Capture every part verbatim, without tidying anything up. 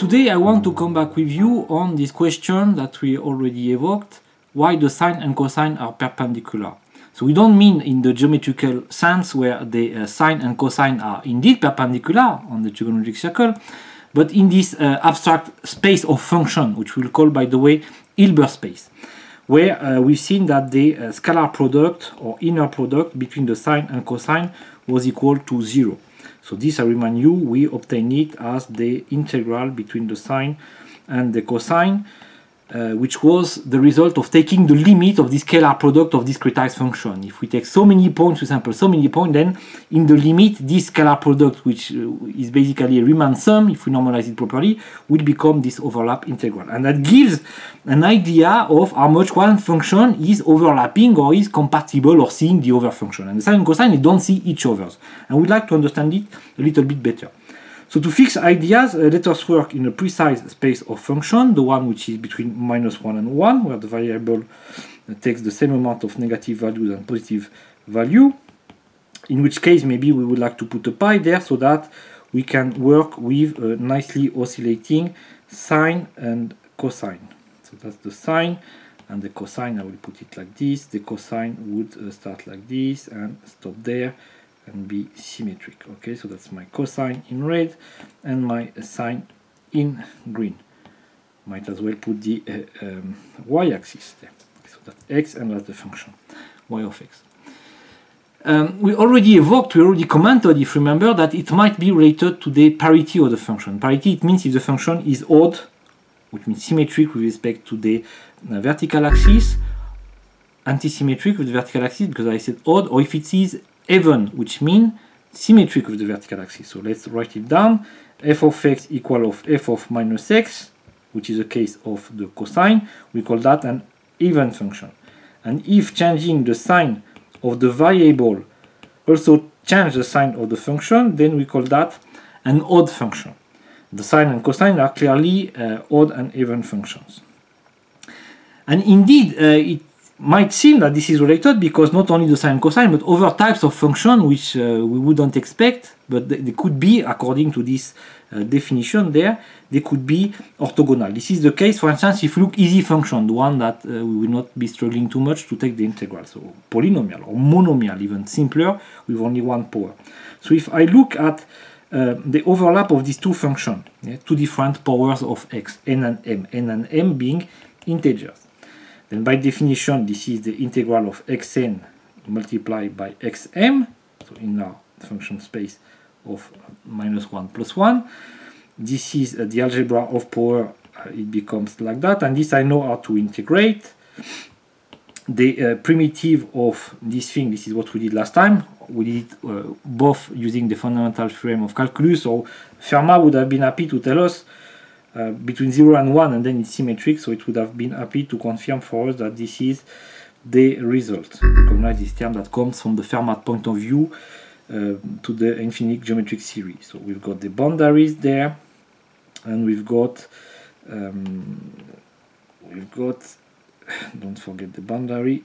today I want to come back with you on this question that we already evoked, why the sine and cosine are perpendicular. So we don't mean in the geometrical sense where the uh, sine and cosine are indeed perpendicular on the trigonometric circle, but in this uh, abstract space of function, which we'll call, by the way, Hilbert space, where uh, we've seen that the uh, scalar product or inner product between the sine and cosine was equal to zero. So this, I remind you, we obtain it as the integral between the sine and the cosine, uh, which was the result of taking the limit of the scalar product of discretized function. If we take so many points, for example, so many points, then in the limit, this scalar product, which uh, is basically a Riemann sum, if we normalize it properly, will become this overlap integral. And that gives an idea of how much one function is overlapping or is compatible or seeing the other function. And the sine and cosine, they don't see each other. And we'd like to understand it a little bit better. So to fix ideas, uh, let us work in a precise space of function, the one which is between minus one and one, where the variable uh, takes the same amount of negative values and positive value, in which case maybe we would like to put a pi there so that we can work with a nicely oscillating sine and cosine. So that's the sine, and the cosine, I will put it like this. The cosine would uh, start like this and stop there and be symmetric. Okay, so that's my cosine in red and my sine in green. Might as well put the uh, um, y-axis there. So that's x, and that's the function y of x. Um, we already evoked, we already commented, if you remember, that it might be related to the parity of the function. Parity, it means if the function is odd, which means symmetric with respect to the uh, vertical axis, anti-symmetric with the vertical axis because I said odd, or if it is even, which means symmetric with the vertical axis. So let's write it down. F of x equal of f of minus x, which is a case of the cosine. We call that an even function. And if changing the sign of the variable also change the sign of the function, then we call that an odd function. The sine and cosine are clearly uh, odd and even functions. And indeed, uh, it might seem that this is related because not only the sine and cosine, but other types of function which uh, we wouldn't expect, but they, they could be, according to this uh, definition there, they could be orthogonal. This is the case, for instance, if you look easy function, the one that uh, we will not be struggling too much to take the integral, so polynomial or monomial, even simpler, with only one power. So if I look at uh, the overlap of these two functions, yeah, two different powers of x, n and m, n and m being integers, then by definition, this is the integral of xn multiplied by xm, so in our function space of minus one plus one. This is uh, the algebra of power, uh, it becomes like that, and this I know how to integrate. The uh, primitive of this thing, this is what we did last time. We did it uh, both using the fundamental theorem of calculus, so Fermat would have been happy to tell us Uh, between zero and one, and then it's symmetric, so it would have been happy to confirm for us that this is the result. Recognize this term that comes from the Fermat point of view uh, to the infinite geometric series. So we've got the boundaries there, and we've got um, we've got don't forget the boundary.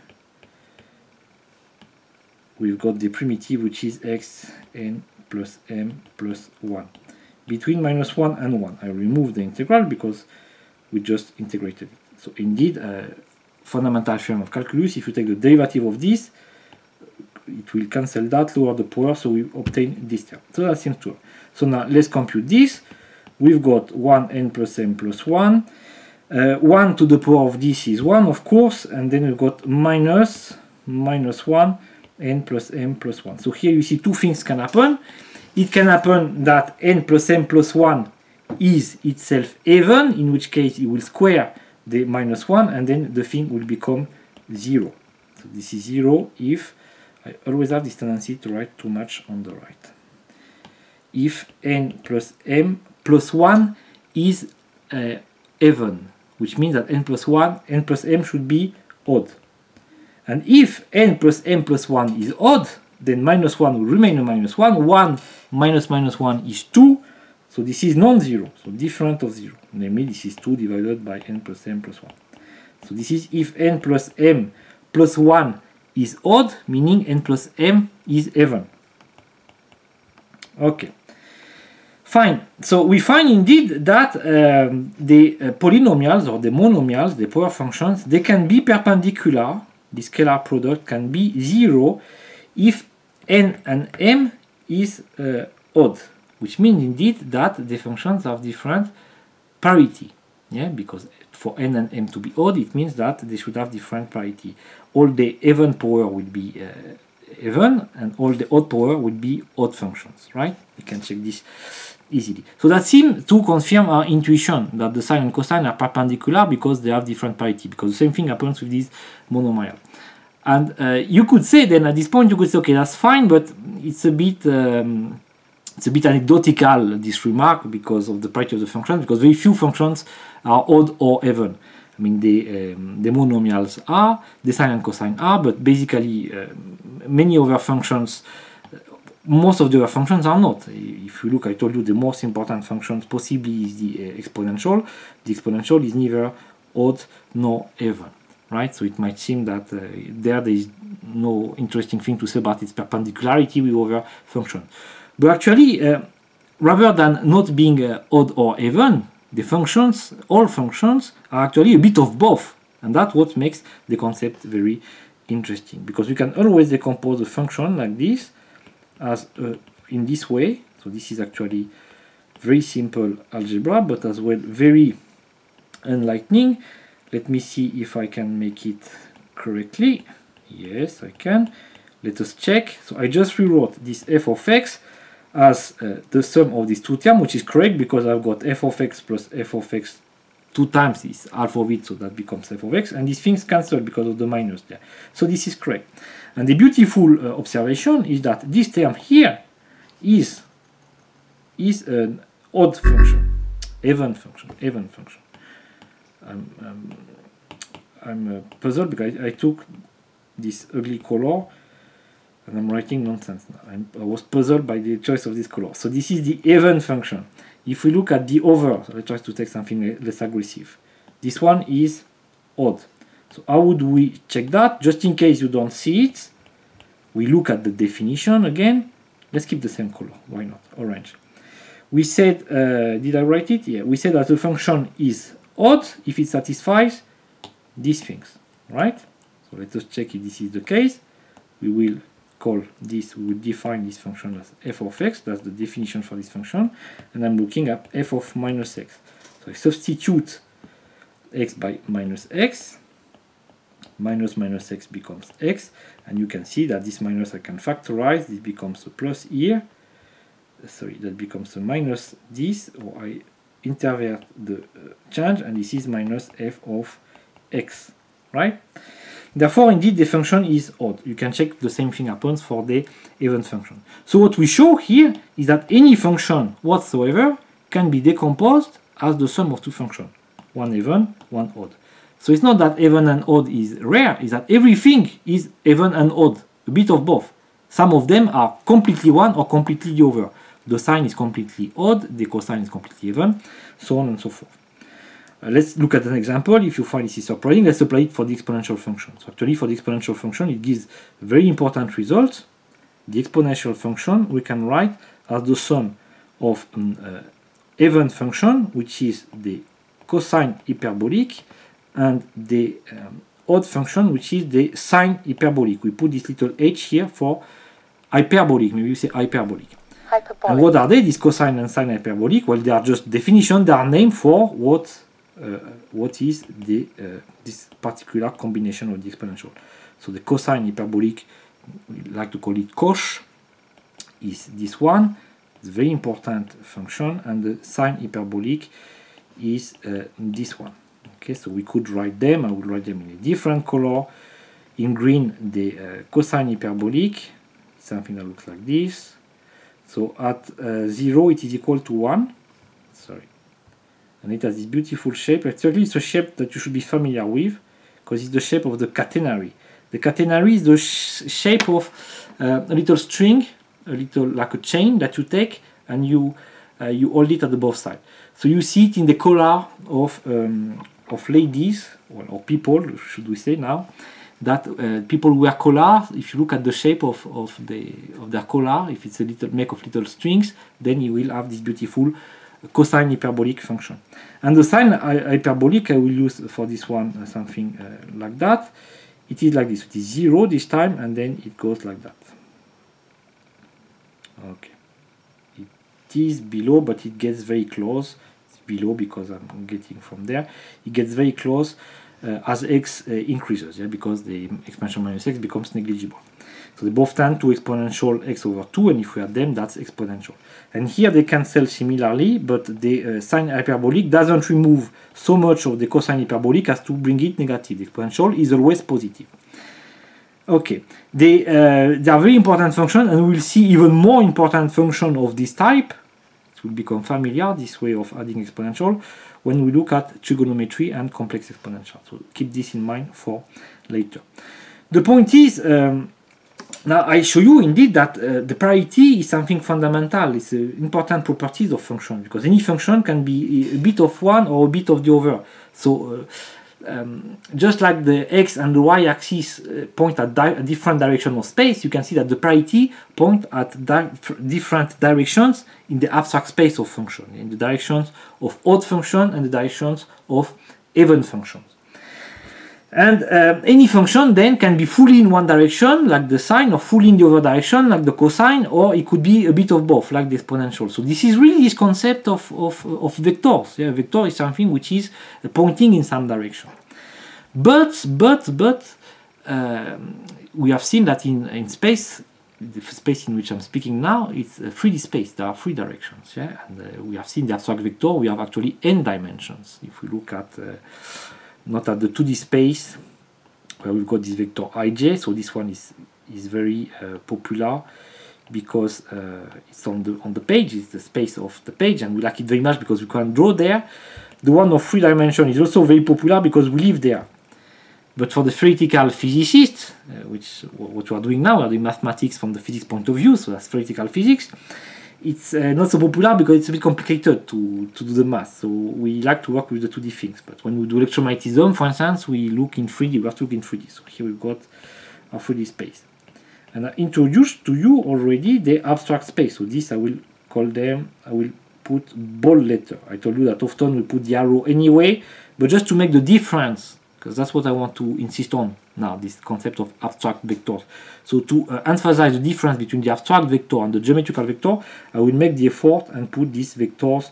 We've got the primitive, which is x n plus m plus one. Between minus one and one. I remove the integral because we just integrated it. So indeed, uh, fundamental theorem of calculus, if you take the derivative of this, it will cancel that, lower the power, so we obtain this term. So that seems true. So now let's compute this. We've got one n plus m plus one. Uh, one to the power of this is one, of course, and then we've got minus, minus one, n plus m plus one. So here you see two things can happen. It can happen that n plus m plus one is itself even, in which case it will square the minus one, and then the thing will become zero. So this is zero if, I always have this tendency to write too much on the right. If n plus m plus one is uh, even, which means that n plus one, n plus m should be odd. And if n plus m plus one is odd, then minus one will remain a minus one. one minus minus one is two. So this is non-zero, so different of zero. Namely, this is two divided by n plus m plus one. So this is if n plus m plus one is odd, meaning n plus m is even. Okay. Fine. So we find indeed that um, the uh, polynomials or the monomials, the power functions, they can be perpendicular. The scalar product can be zero if n and m is uh, odd, which means indeed that the functions have different parity. Yeah, because for n and m to be odd, it means that they should have different parity. All the even power will be uh, even, and all the odd power will be odd functions, right? We can check this easily. So that seems to confirm our intuition that the sine and cosine are perpendicular because they have different parity, because the same thing happens with these monomial. And uh, you could say then at this point you could say, okay, that's fine, but it's a bit um, it's a bit anecdotal, this remark, because of the parity of the functions, because very few functions are odd or even. I mean, the, um, the monomials are, the sine and cosine are, but basically uh, many other functions, most of the other functions are not. If you look, I told you the most important functions possibly is the uh, exponential. The exponential is neither odd nor even, right? So it might seem that uh, there there is no interesting thing to say about its perpendicularity with other functions. But actually, uh, rather than not being uh, odd or even, the functions, all functions, are actually a bit of both. And that's what makes the concept very interesting. Because we can always decompose a function like this as uh, in this way. So this is actually very simple algebra, but as well very enlightening. Let me see if I can make it correctly. Yes, I can. Let us check. So I just rewrote this f of x as uh, the sum of these two terms, which is correct because I've got f of x plus f of x two times is half of it, so that becomes f of x, and these things cancel because of the minus there. So this is correct. And the beautiful uh, observation is that this term here is is an odd function, even function, even function. I'm, um, I'm uh, puzzled because I, I took this ugly color and I'm writing nonsense now. I'm, I was puzzled by the choice of this color. So this is the even function. If we look at the over, so let's try to take something less aggressive. This one is odd. So how would we check that? Just in case you don't see it, we look at the definition again. Let's keep the same color. Why not? Orange. We said, uh, did I write it? Yeah. We said that the function is odd if it satisfies these things, right? So let us check if this is the case. We will call this, we will define this function as f of x, that's the definition for this function, and I'm looking at f of minus x. So I substitute x by minus x, minus minus x becomes x, and you can see that this minus I can factorize, this becomes a plus here, sorry, that becomes a minus this, or I intervert the uh, change, and this is minus f of x, right? Therefore, indeed, the function is odd. You can check the same thing happens for the even function. So what we show here is that any function whatsoever can be decomposed as the sum of two functions, one even, one odd. So it's not that even and odd is rare, it's that everything is even and odd, a bit of both. Some of them are completely one or completely the other. The sine is completely odd, the cosine is completely even, so on and so forth. Uh, let's look at an example. If you find this is surprising, let's apply it for the exponential function. So actually for the exponential function, it gives very important results. The exponential function we can write as the sum of an uh, even function, which is the cosine hyperbolic, and the um, odd function, which is the sine hyperbolic. We put this little h here for hyperbolic, maybe you say hyperbolic. Hyperbolic. And what are they, this cosine and sine hyperbolic? Well, they are just definition, they are named for what Uh, what is the uh, this particular combination of the exponential. So the cosine hyperbolic, we like to call it cosh, is this one. It's a very important function, and the sine hyperbolic is uh, this one. Okay, so we could write them. I would write them in a different color. In green, the uh, cosine hyperbolic, something that looks like this. So at uh, zero, it is equal to one. Sorry. And it has this beautiful shape. Actually, it's a shape that you should be familiar with, because it's the shape of the catenary. The catenary is the sh shape of uh, a little string, a little like a chain that you take, and you uh, you hold it at the both sides. So you see it in the collar of um, of ladies, or, or people, should we say now. that uh, people wear collars. If you look at the shape of, of, the, of their collar, if it's a little make of little strings, then you will have this beautiful cosine hyperbolic function. And the sine hyperbolic, I will use for this one uh, something uh, like that. It is like this. It is zero this time, and then it goes like that. Okay. It is below, but it gets very close. It's below because I'm getting from there. It gets very close uh, as x uh, increases, yeah, because the exponential minus x becomes negligible. So they both tend to exponential x over two, and if we add them, that's exponential. And here they cancel similarly, but the uh, sine hyperbolic doesn't remove so much of the cosine hyperbolic as to bring it negative. The exponential is always positive. Okay, they, uh, they are very important functions, and we'll see even more important function of this type. It will become familiar, this way of adding exponential, when we look at trigonometry and complex exponential. So keep this in mind for later. The point is, um, now I show you indeed that uh, the parity is something fundamental. It's an important properties of function, because any function can be a bit of one or a bit of the other. So uh, um, just like the x and the y axis uh, point at di different directions of space, you can see that the parity point at di different directions in the abstract space of function, in the directions of odd function and the directions of even functions. And uh, any function then can be fully in one direction, like the sine, or fully in the other direction, like the cosine, or it could be a bit of both, like the exponential. So this is really this concept of, of, of vectors. Yeah, vector is something which is pointing in some direction. But, but, but, uh, we have seen that in, in space, the space in which I'm speaking now, it's a three D space. There are three directions. Yeah, and uh, we have seen the abstract vector, we have actually n dimensions. If we look at uh, not at the two D space where we've got this vector ij, so this one is is very uh, popular because uh, it's on the on the page, it's the space of the page, and we like it very much because we can draw there. The one of three dimension is also very popular because we live there. But for the theoretical physicists, uh, which what we are doing now, we are doing mathematics from the physics point of view, so that's theoretical physics. It's uh, not so popular because it's a bit complicated to, to do the math. So we like to work with the two D things. But when we do electromagnetism, for instance, we look in three D. We have to look in three D. So here we've got our three D space. And I introduced to you already the abstract space. So this I will call them, I will put bold letter. I told you that often we put the arrow anyway, but just to make the difference, because that's what I want to insist on now, this concept of abstract vectors. So to uh, emphasize the difference between the abstract vector and the geometrical vector, I will make the effort and put these vectors,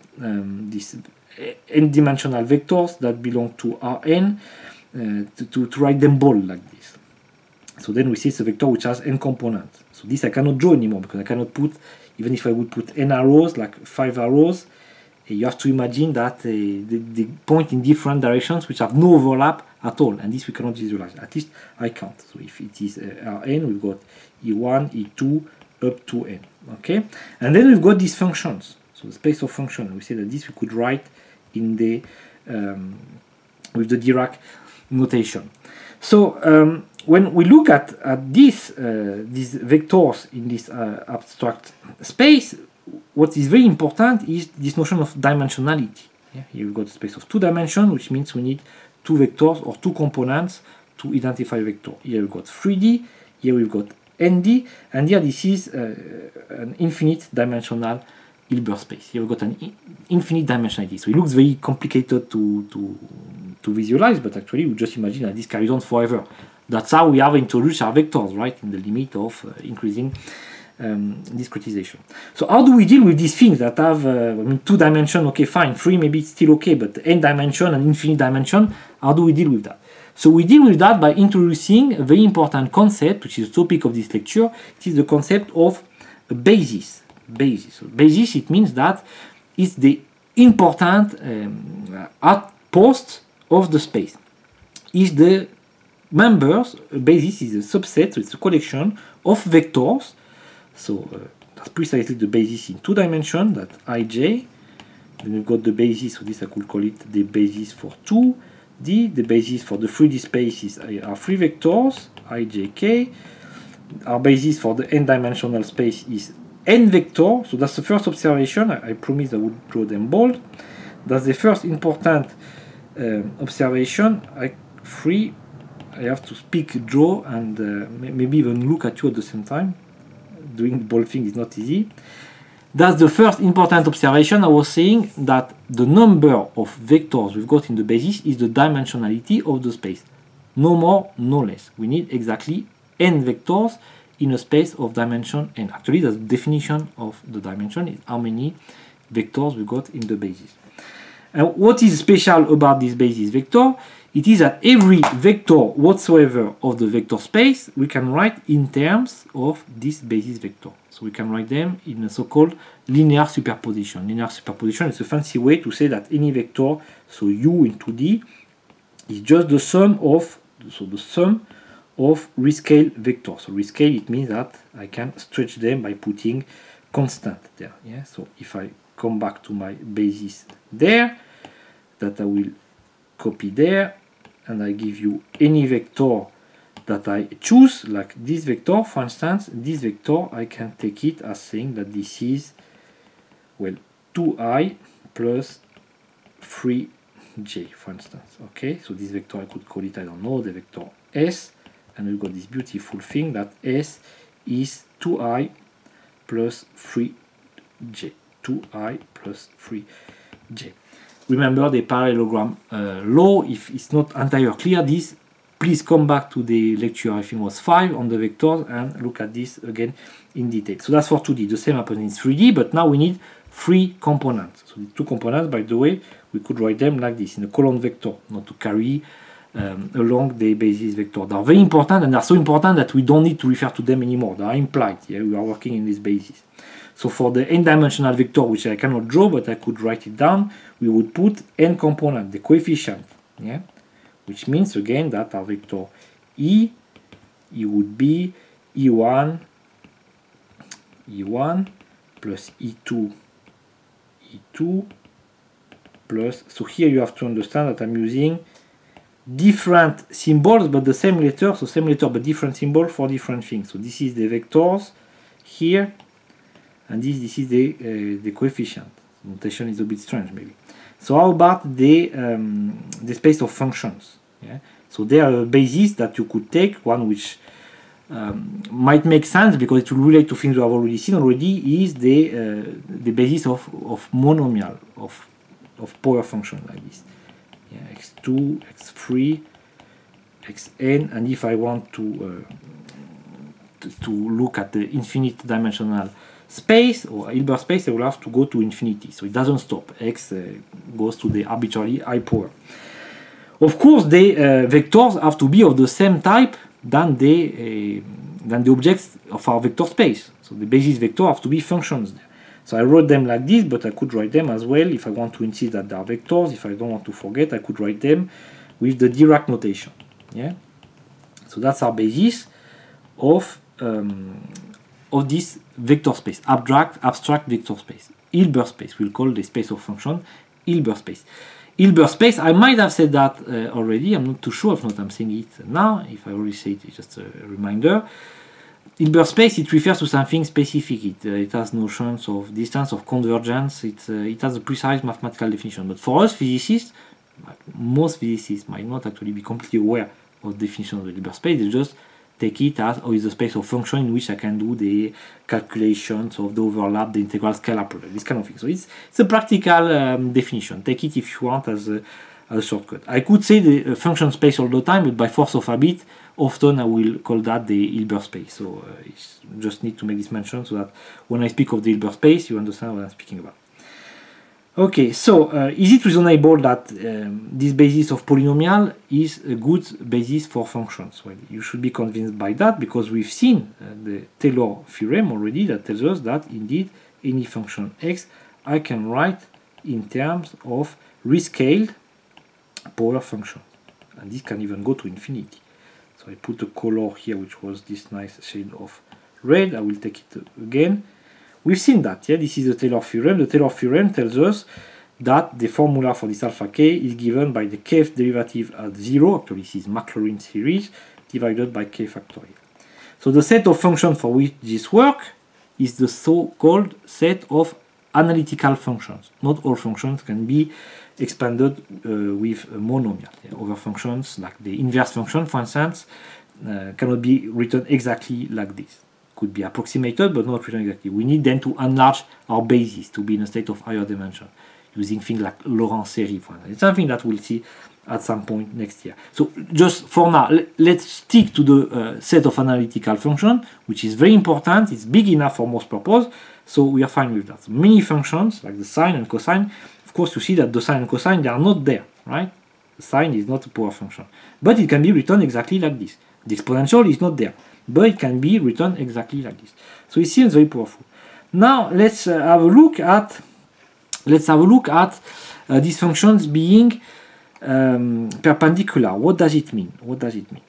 um, these n-dimensional vectors that belong to Rn, uh, to, to, to write them bold like this. So then we see it's a vector which has n components. So this I cannot draw anymore because I cannot put, even if I would put n arrows, like five arrows, you have to imagine that uh, they, they point in different directions which have no overlap at all, and this we cannot visualize. At least I can't. So if it is uh, Rn, we've got E one, E two, up to n. Okay, and then we've got these functions. So the space of function. We say that this we could write in the um, with the Dirac notation. So um, when we look at at this uh, these vectors in this uh, abstract space, what is very important is this notion of dimensionality. Yeah? Here we've got a space of two dimensions, which means we need two vectors or two components to identify a vector. Here we've got three D, here we've got N D, and here this is uh, an infinite dimensional Hilbert space. Here we've got an infinite dimensionality. So it looks very complicated to, to, to visualize, but actually we just imagine that this carries on forever. That's how we have introduced our vectors, right, in the limit of uh, increasing Um, discretization. So how do we deal with these things that have uh, I mean, two dimension? Okay, fine, three maybe it's still okay, but n dimension and infinite dimension, how do we deal with that? So we deal with that by introducing a very important concept, which is the topic of this lecture. It is the concept of a basis. Basis. So basis, it means that it's the important um, outpost of the space. Is the members, a basis is a subset, so it's a collection of vectors. So uh, that's precisely the basis in two dimensions, that ij. Then we've got the basis, so this I could call it the basis for two D. The basis for the three D space is our three vectors, ijk. Our basis for the n-dimensional space is n vector. So that's the first observation. I, I promised I would draw them bold. That's the first important um, observation. I, three, I have to speak, draw, and uh, maybe even look at you at the same time. Doing both things is not easy. That's the first important observation. I was saying that the number of vectors we've got in the basis is the dimensionality of the space. No more, no less. We need exactly n vectors in a space of dimension n. Actually, that's the definition of the dimension, is how many vectors we got in the basis. And what is special about this basis vector? It is that every vector whatsoever of the vector space we can write in terms of this basis vector. So we can write them in a so-called linear superposition. Linear superposition is a fancy way to say that any vector, so u in two D, is just the sum of, so the sum of rescale vectors. So rescale, it means that I can stretch them by putting constant there. Yeah. So if I come back to my basis there, that I will copy there, and I give you any vector that I choose, like this vector, for instance, this vector, I can take it as saying that this is, well, two i plus three j, for instance. Okay, so this vector, I could call it, I don't know, the vector S, and we've got this beautiful thing that S is two i plus three j, two i plus three j. Remember the parallelogram uh, law. If it's not entirely clear this, please come back to the lecture, I think it was five, on the vectors, and look at this again in detail. So that's for two D. The same happens in three D, but now we need three components. So the two components, by the way, we could write them like this, in a column vector, not to carry um, along the basis vector. They are very important, and they are so important that we don't need to refer to them anymore. They are implied. Yeah, we are working in this basis. So for the n-dimensional vector, which I cannot draw, but I could write it down, we would put n component, the coefficient, yeah, which means again that our vector e, e would be e one, e one plus e two, e two plus, so here you have to understand that I'm using different symbols, but the same letter, so same letter, but different symbol for different things. So this is the vectors here, and this, this is the, uh, the coefficient. Notation is a bit strange, maybe. So how about the, um, the space of functions? Yeah? So there are a basis that you could take, one which um, might make sense because it will relate to things we have already seen already, is the, uh, the basis of, of monomial, of, of power function like this. Yeah, x two, x three, xn, and if I want to, uh, to, to look at the infinite dimensional space or Hilbert space, I will have to go to infinity. So it doesn't stop. X uh, goes to the arbitrarily high power. Of course, the uh, vectors have to be of the same type than the uh, than the objects of our vector space. So the basis vector have to be functions. So I wrote them like this, but I could write them as well if I want to insist that they are vectors. If I don't want to forget, I could write them with the Dirac notation. Yeah. So that's our basis of um, of this vector space, abstract, abstract vector space. Hilbert space, we'll call the space of function Hilbert space. Hilbert space, I might have said that uh, already, I'm not too sure, if not I'm saying it now, if I already said it, it's just a reminder. Hilbert space, it refers to something specific, it, uh, it has notions of distance, of convergence, it, uh, it has a precise mathematical definition. But for us physicists, most physicists might not actually be completely aware of the definition of the Hilbert space, they just take it as, oh, it's a space of function in which I can do the calculations of the overlap, the integral scalar product, this kind of thing. So it's, it's a practical um, definition. Take it if you want as a, as a shortcut. I could say the uh, function space all the time, but by force of habit, often I will call that the Hilbert space. So uh, it's just need to make this mention so that when I speak of the Hilbert space, you understand what I'm speaking about. Okay, so uh, is it reasonable that um, this basis of polynomial is a good basis for functions? Well, you should be convinced by that because we've seen uh, the Taylor theorem already that tells us that indeed any function x I can write in terms of rescaled power function. And this can even go to infinity. So I put a color here which was this nice shade of red. I will take it again. We've seen that, yeah, this is the Taylor theorem. The Taylor theorem tells us that the formula for this alpha k is given by the kth derivative at zero, actually this is Maclaurin series, divided by k factorial. So the set of functions for which this works is the so-called set of analytical functions. Not all functions can be expanded uh, with a monomial. Yeah, other functions, like the inverse function, for instance, uh, cannot be written exactly like this. Could be approximated, but not written exactly. We need then to enlarge our basis to be in a state of higher dimension, using things like Laurent series, for instance. It's something that we'll see at some point next year. So just for now, let's stick to the uh, set of analytical functions, which is very important. It's big enough for most purpose, so we are fine with that. So many functions, like the sine and cosine, of course, you see that the sine and cosine, they are not there, right? The sine is not a power function. But it can be written exactly like this. The exponential is not there, but it can be written exactly like this. So it seems very powerful. Now let's uh, have a look at let's have a look at uh, these functions being um, perpendicular. What does it mean? What does it mean?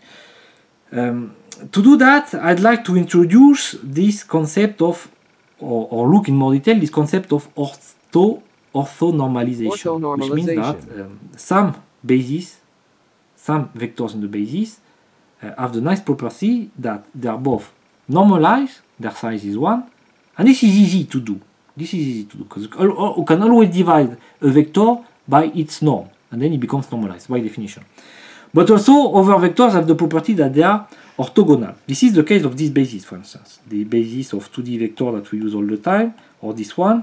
Um, to do that, I'd like to introduce this concept of, or, or look in more detail, this concept of ortho orthonormalization, Orthonormalization. which means that um, some bases, some vectors in the basis uh, have the nice property that they are both normalized, their size is one, and this is easy to do. This is easy to do because you can always divide a vector by its norm, and then it becomes normalized by definition. But also, other vectors have the property that they are orthogonal. This is the case of this basis, for instance, the basis of two D vector that we use all the time, or this one.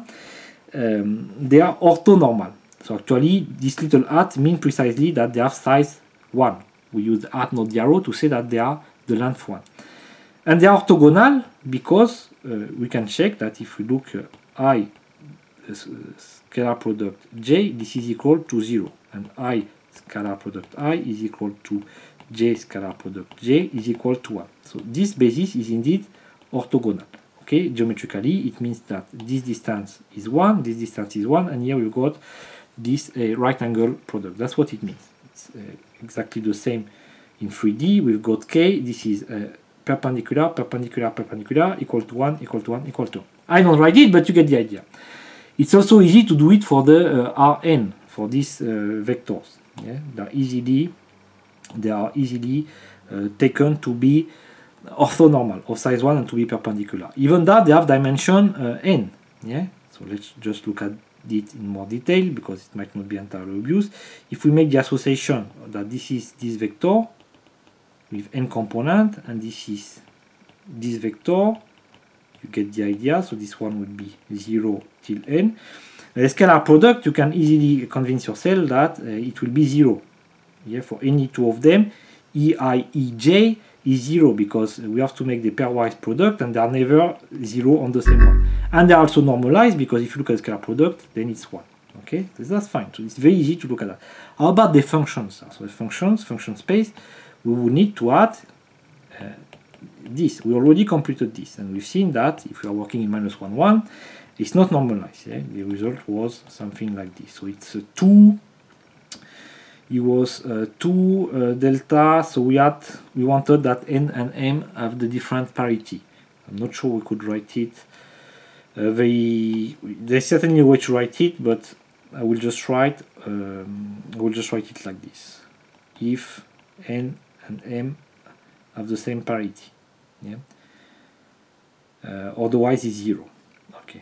Um, they are orthonormal. So actually, this little hat means precisely that they have size one. We use the hat, not the arrow, to say that they are the length one. And they are orthogonal because uh, we can check that if we look uh, I uh, scalar product j, this is equal to zero, and I scalar product I is equal to j scalar product j is equal to one. So this basis is indeed orthogonal. Okay, geometrically, it means that this distance is one, this distance is one, and here we've got this uh, right angle product. That's what it means. It's uh, exactly the same in three D. We've got k, this is uh, perpendicular, perpendicular, perpendicular, equal to one, equal to one, equal to one. I don't write it, but you get the idea. It's also easy to do it for the uh, Rn, for these uh, vectors. Yeah? They are easily, they are easily uh, taken to be orthonormal of size one and to be perpendicular. Even that, they have dimension uh, n. Yeah. So let's just look at it in more detail because it might not be entirely obvious. If we make the association that this is this vector with n component and this is this vector, you get the idea. So this one would be zero till n. The scalar product, you can easily convince yourself that uh, it will be zero. Yeah, for any two of them, ei, ej is zero because we have to make the pairwise product and they are never zero on the same one. And they are also normalized because if you look at the scalar product, then it's one. Okay, so that's fine. So it's very easy to look at that. How about the functions? So the functions, function space, we will need to add uh, this. We already computed this and we've seen that if we are working in minus one, one, it's not normalized. Yeah? The result was something like this. So it's a two. It was uh, two uh, delta, so we had we wanted that n and m have the different parity. I'm not sure we could write it uh, very. There's certainly a way to write it, but I will just write. Um, I will just write it like this: if n and m have the same parity, yeah. Uh, otherwise, it's zero. Okay.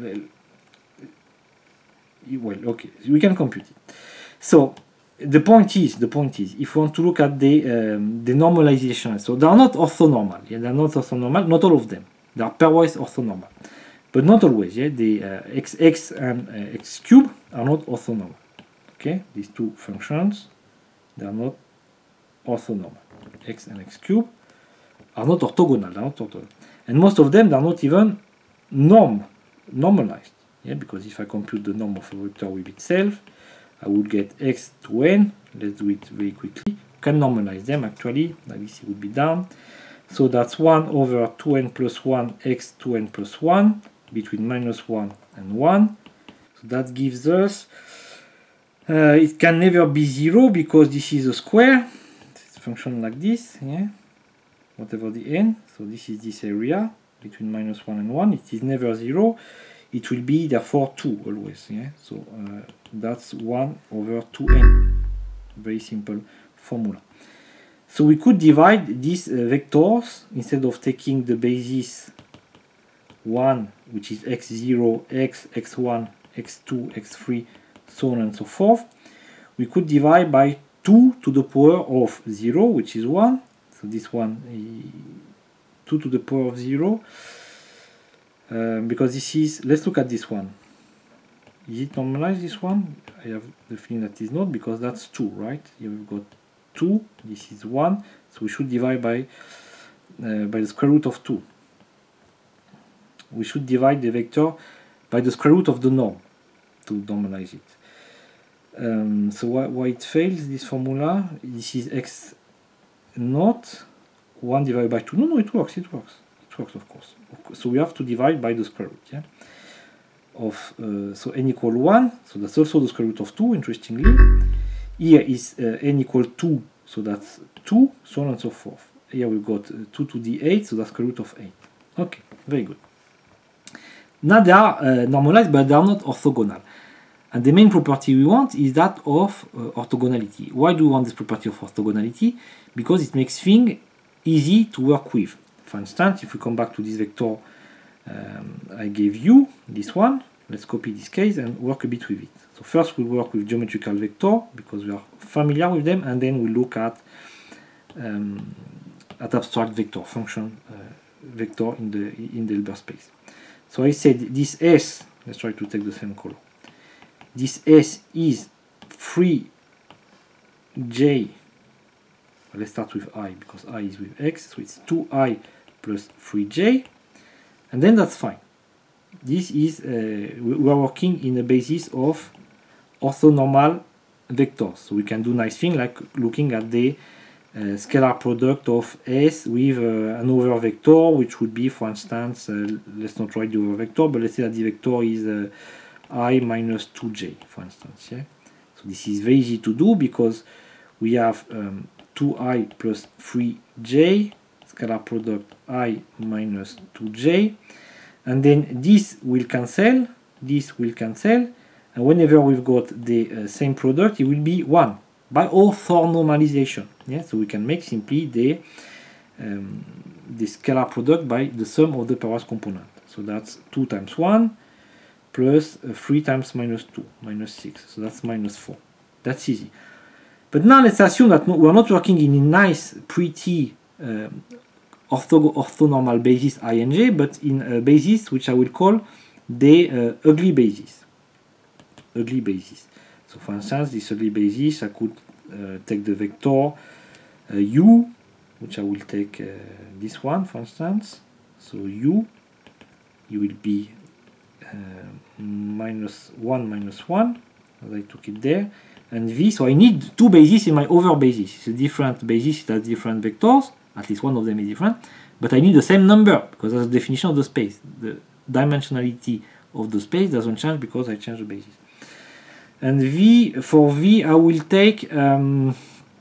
Well, okay, we can compute it. So. The point is, the point is, if we want to look at the um, the normalization, so they are not orthonormal. Yeah, they are not orthonormal. Not all of them. They are pairwise orthonormal, but not always. Yeah, the uh, xx and uh, x cube are not orthonormal. Okay, these two functions, they are not orthonormal. X and x cube are not orthogonal. They are not orthogonal, and most of them they are not even norm normalized. Yeah, because if I compute the norm of a vector with itself, I would get x to n. Let's do it very quickly. You can normalize them actually. Like this it would be down. So that's one over two n plus one x to n plus one between minus one and one. So that gives us, uh, it can never be zero because this is a square. It's a function like this, yeah. Whatever the n. So this is this area between minus one and one. It is never zero. It will be therefore two always, yeah. So uh, that's one over two n. Very simple formula. So we could divide these uh, vectors instead of taking the basis one, which is x zero, x, x one, x two, x three, so on and so forth. we could divide by two to the power of zero, which is one. So this one is two to the power of zero. Um, because this is, let's look at this one. Is it normalized, this one? I have the feeling that is not, because that's two, right? Here we've got two, this is one, so we should divide by uh, by the square root of two. We should divide the vector by the square root of the norm to normalize it. Um, so why, why it fails, this formula? This is x naught, one divided by two. No, no, it works, it works. It works, of course. Of course. So we have to divide by the square root, yeah? Of, uh, so n equal one, so that's also the square root of two, interestingly. Here is uh, n equal two, so that's two, so on and so forth. Here we've got uh, two to the eight, so that's square root of eight. Okay, very good. Now they are uh, normalized, but they are not orthogonal. And the main property we want is that of uh, orthogonality. Why do we want this property of orthogonality? Because it makes things easy to work with. For instance, if we come back to this vector um, I gave you, this one, let's copy this case and work a bit with it. So first we work with geometrical vector because we are familiar with them, and then we look at um, at abstract vector function uh, vector in the in the Hilbert space. So I said this S, let's try to take the same color. This S is three j. Let's start with I because I is with x, so it's two i plus three j, and then that's fine. This is uh, we are working in a basis of orthonormal vectors, so we can do nice things like looking at the uh, scalar product of S with uh, an over vector, which would be, for instance, uh, let's not write the over vector, but let's say that the vector is uh, I minus two j, for instance. Yeah. So this is very easy to do because we have um, two i plus three j, scalar product I minus two j, and then this will cancel, this will cancel, and whenever we've got the uh, same product, it will be one by orthonormalization. Yeah, so we can make simply the um, the scalar product by the sum of the pairwise component. So that's two times one plus uh, three times minus two, minus six. So that's minus four. That's easy. But now let's assume that no, we're not working in a nice, pretty uh, ortho orthonormal basis I N J, but in a basis which I will call the uh, ugly basis. Ugly basis. So for instance, this ugly basis, I could uh, take the vector uh, u, which I will take uh, this one, for instance. So u, you will be uh, minus one minus one, as I took it there. And v, so I need two bases in my over basis. It's a different basis, it has different vectors, at least one of them is different, but I need the same number because that's the definition of the space. The dimensionality of the space doesn't change because I change the basis. And v, for v, I will take um,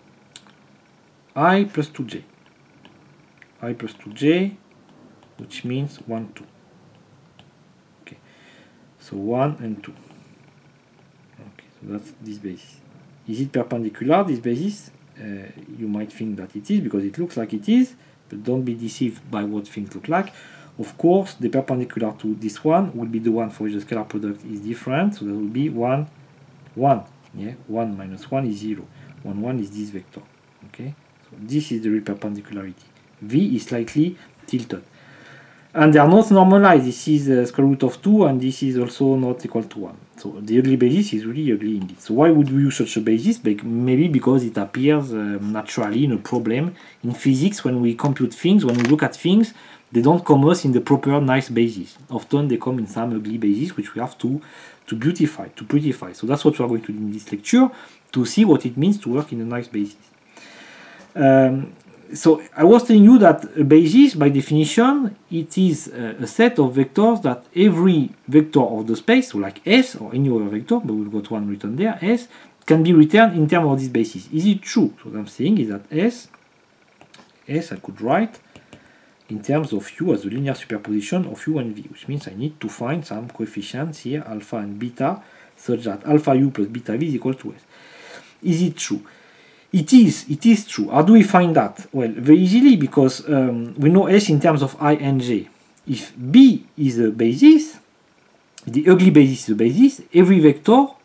I plus two j. I plus two j, which means one, two. Okay, so one and two. Okay, so that's this basis. Is it perpendicular, this basis? Uh, you might think that it is because it looks like it is, but don't be deceived by what things look like. Of course, the perpendicular to this one will be the one for which the scalar product is different, so that will be one, one. Yeah, one minus one is zero. one, one is this vector. Okay, so this is the real perpendicularity. V is slightly tilted. And they are not normalized. This is the square root of two, and this is also not equal to one. So the ugly basis is really ugly indeed. So why would we use such a basis? Maybe because it appears uh, naturally in a problem. In physics, when we compute things, when we look at things, they don't come us in the proper nice basis. Often they come in some ugly basis, which we have to, to beautify, to prettify. So that's what we are going to do in this lecture, to see what it means to work in a nice basis. Um, So I was telling you that a basis, by definition, it is a, a set of vectors that every vector of the space, so like S or any other vector, but we've got one written there, S, can be written in terms of this basis. Is it true? So what I'm saying is that S, S I could write in terms of U as the linear superposition of U and V, which means I need to find some coefficients here, alpha and beta, such that alpha U plus beta V is equal to S. Is it true? It is, it is true. How do we find that? Well, very easily, because um, we know S in terms of I and J. If B is a basis, the ugly basis is a basis, every vector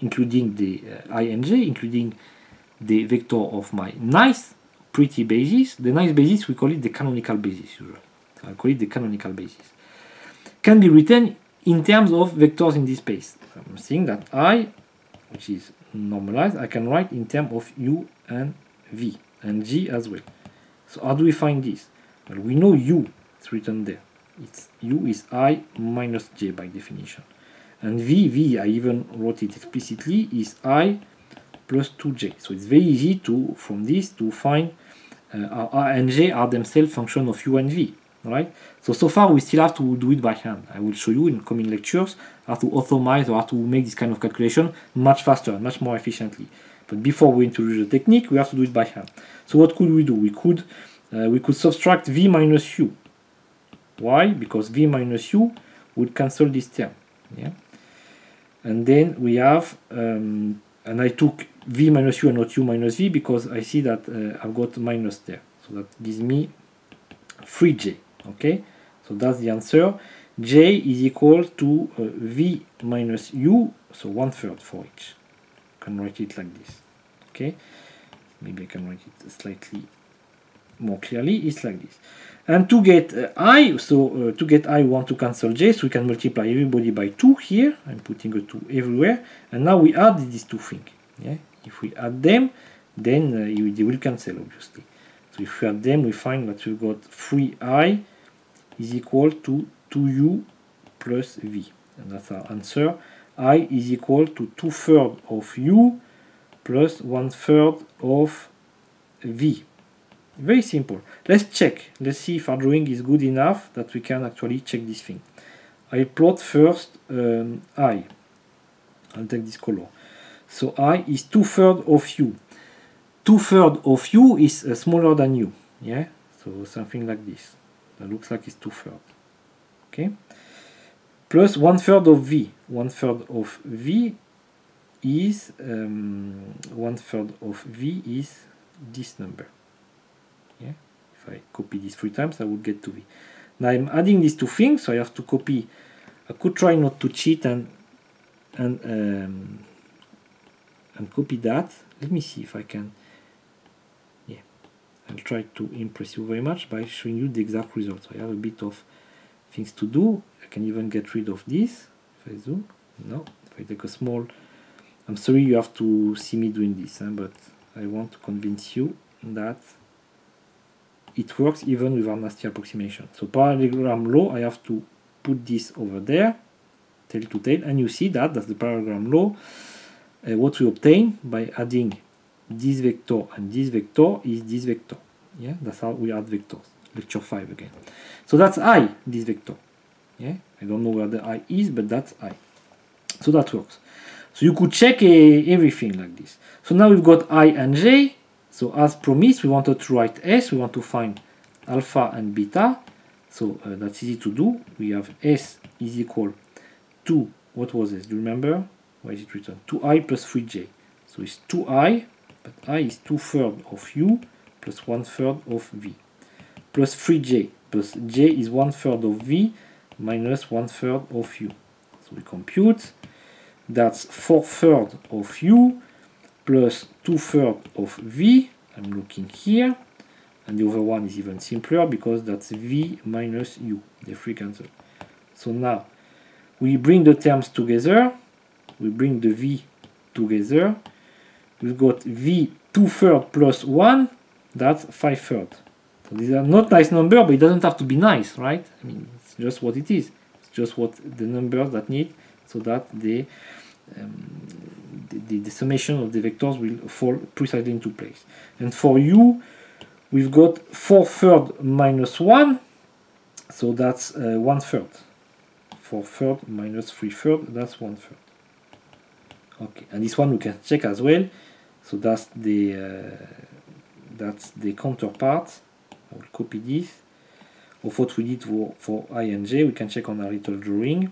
including the uh, I and j, including the vector of my nice, pretty basis. The nice basis, we call it the canonical basis usually. So I call it the canonical basis. Can be written in terms of vectors in this space. I'm saying that I, which is normalized, I can write in terms of u and v, and g as well. So how do we find this? Well, we know u, it's written there. It's u is I minus j by definition. And v, v, I even wrote it explicitly, is I plus two j. So it's very easy to, from this, to find uh, our I and j are themselves function of u and v. Right? So, so far we still have to do it by hand. I will show you in coming lectures how to automate or how to make this kind of calculation much faster and much more efficiently. But before we introduce the technique, we have to do it by hand. So what could we do? We could, uh, we could subtract v minus u. Why? Because v minus u would cancel this term. Yeah? And then we have, um, and I took v minus u and not u minus v because I see that uh, I've got minus there. So that gives me three j. Okay, so that's the answer. J is equal to uh, v minus u, so one third for each. I can write it like this. Okay, maybe I can write it slightly more clearly. It's like this. And to get uh, I, so uh, to get I, we want to cancel j, so we can multiply everybody by two here. I'm putting a two everywhere, and now we add these two things. Yeah, if we add them, then uh, they will cancel obviously. So if we add them, we find that we've got three i is equal to two u plus v. And that's our answer. I is equal to two thirds of u plus one third of v. Very simple. Let's check. Let's see if our drawing is good enough that we can actually check this thing. I plot first um, I. I'll take this color. So I is two thirds of u. Two thirds of u is uh, smaller than u. Yeah. So something like this. That looks like it's two thirds. Okay. Plus one third of v. One third of v is um, one third of v is this number. Yeah. If I copy this three times, I would get to v. Now I'm adding these two things, so I have to copy. I could try not to cheat and and um, and copy that. Let me see if I can. Yeah, I'll try to impress you very much by showing you the exact results. I have a bit of things to do. I can even get rid of this. If I zoom, no. If I take a small, I'm sorry you have to see me doing this, huh? But I want to convince you that it works even with our nasty approximation. So parallelogram law, I have to put this over there, tail to tail, and you see that that's the parallelogram law. Uh, what we obtain by adding this vector and this vector is this vector. Yeah, that's how we add vectors. Lecture five again. So that's I, this vector. Yeah, I don't know where the I is, but that's I. So that works. So you could check uh, everything like this. So now we've got I and j. So as promised, we wanted to write S. We want to find alpha and beta. So uh, that's easy to do. We have S is equal to, what was this? Do you remember? Why is it written? two i plus three j. So it's two i, but I is two thirds of u plus one third of v. Plus three j, plus j is one third of v minus one third of u. So we compute. That's four thirds of u plus two thirds of v. I'm looking here. And the other one is even simpler because that's v minus u. The three cancel. So now we bring the terms together. We bring the v together. We've got v two thirds plus one. That's five thirds. So these are not nice numbers, but it doesn't have to be nice, right? I mean, it's just what it is. It's just what the numbers that need so that the um, the, the, the summation of the vectors will fall precisely into place. And for u, we've got four thirds minus one, so that's uh, one third. four thirds minus three thirds, that's one third. Okay, and this one we can check as well. So that's the uh, that's the counterpart. I will copy this of what we did for, for I and j. We can check on our little drawing.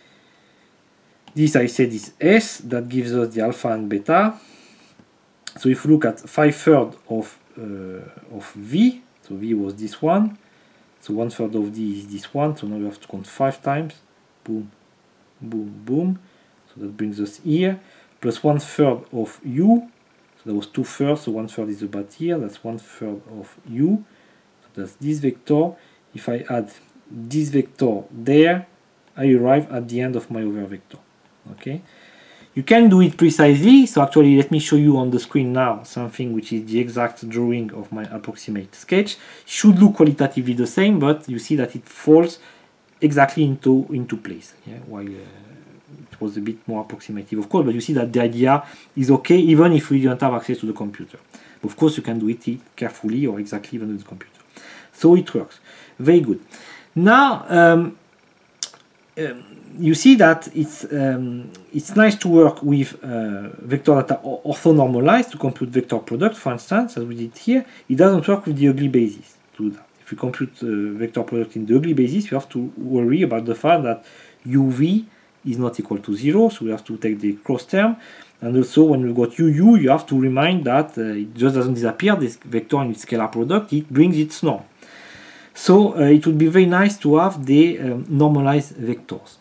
This I said is S, that gives us the alpha and beta. So if we look at five thirds of uh, of v, so v was this one, so one third of d is this one, so now we have to count five times. Boom, boom, boom. So that brings us here, plus one third of u. So there was two thirds, so one third is about here. That's one third of u. So that's this vector. If I add this vector there, I arrive at the end of my over vector. Okay. You can do it precisely. So actually, let me show you on the screen now something which is the exact drawing of my approximate sketch. It should look qualitatively the same, but you see that it falls exactly into into place. Yeah, while uh, it was a bit more approximative, of course, but you see that the idea is okay even if we don't have access to the computer. Of course, you can do it carefully or exactly even with the computer. So it works. Very good. Now. Um, um, You see that it's um, it's nice to work with uh, vector that are orthonormalized to compute vector product, for instance, as we did here. It doesn't work with the ugly basis to do that. If you compute uh, vector product in the ugly basis, you have to worry about the fact that U V is not equal to zero, so we have to take the cross term. And also, when we've got U U, you have to remind that uh, it just doesn't disappear, this vector in its scalar product, it brings its norm. So uh, it would be very nice to have the um, normalized vectors.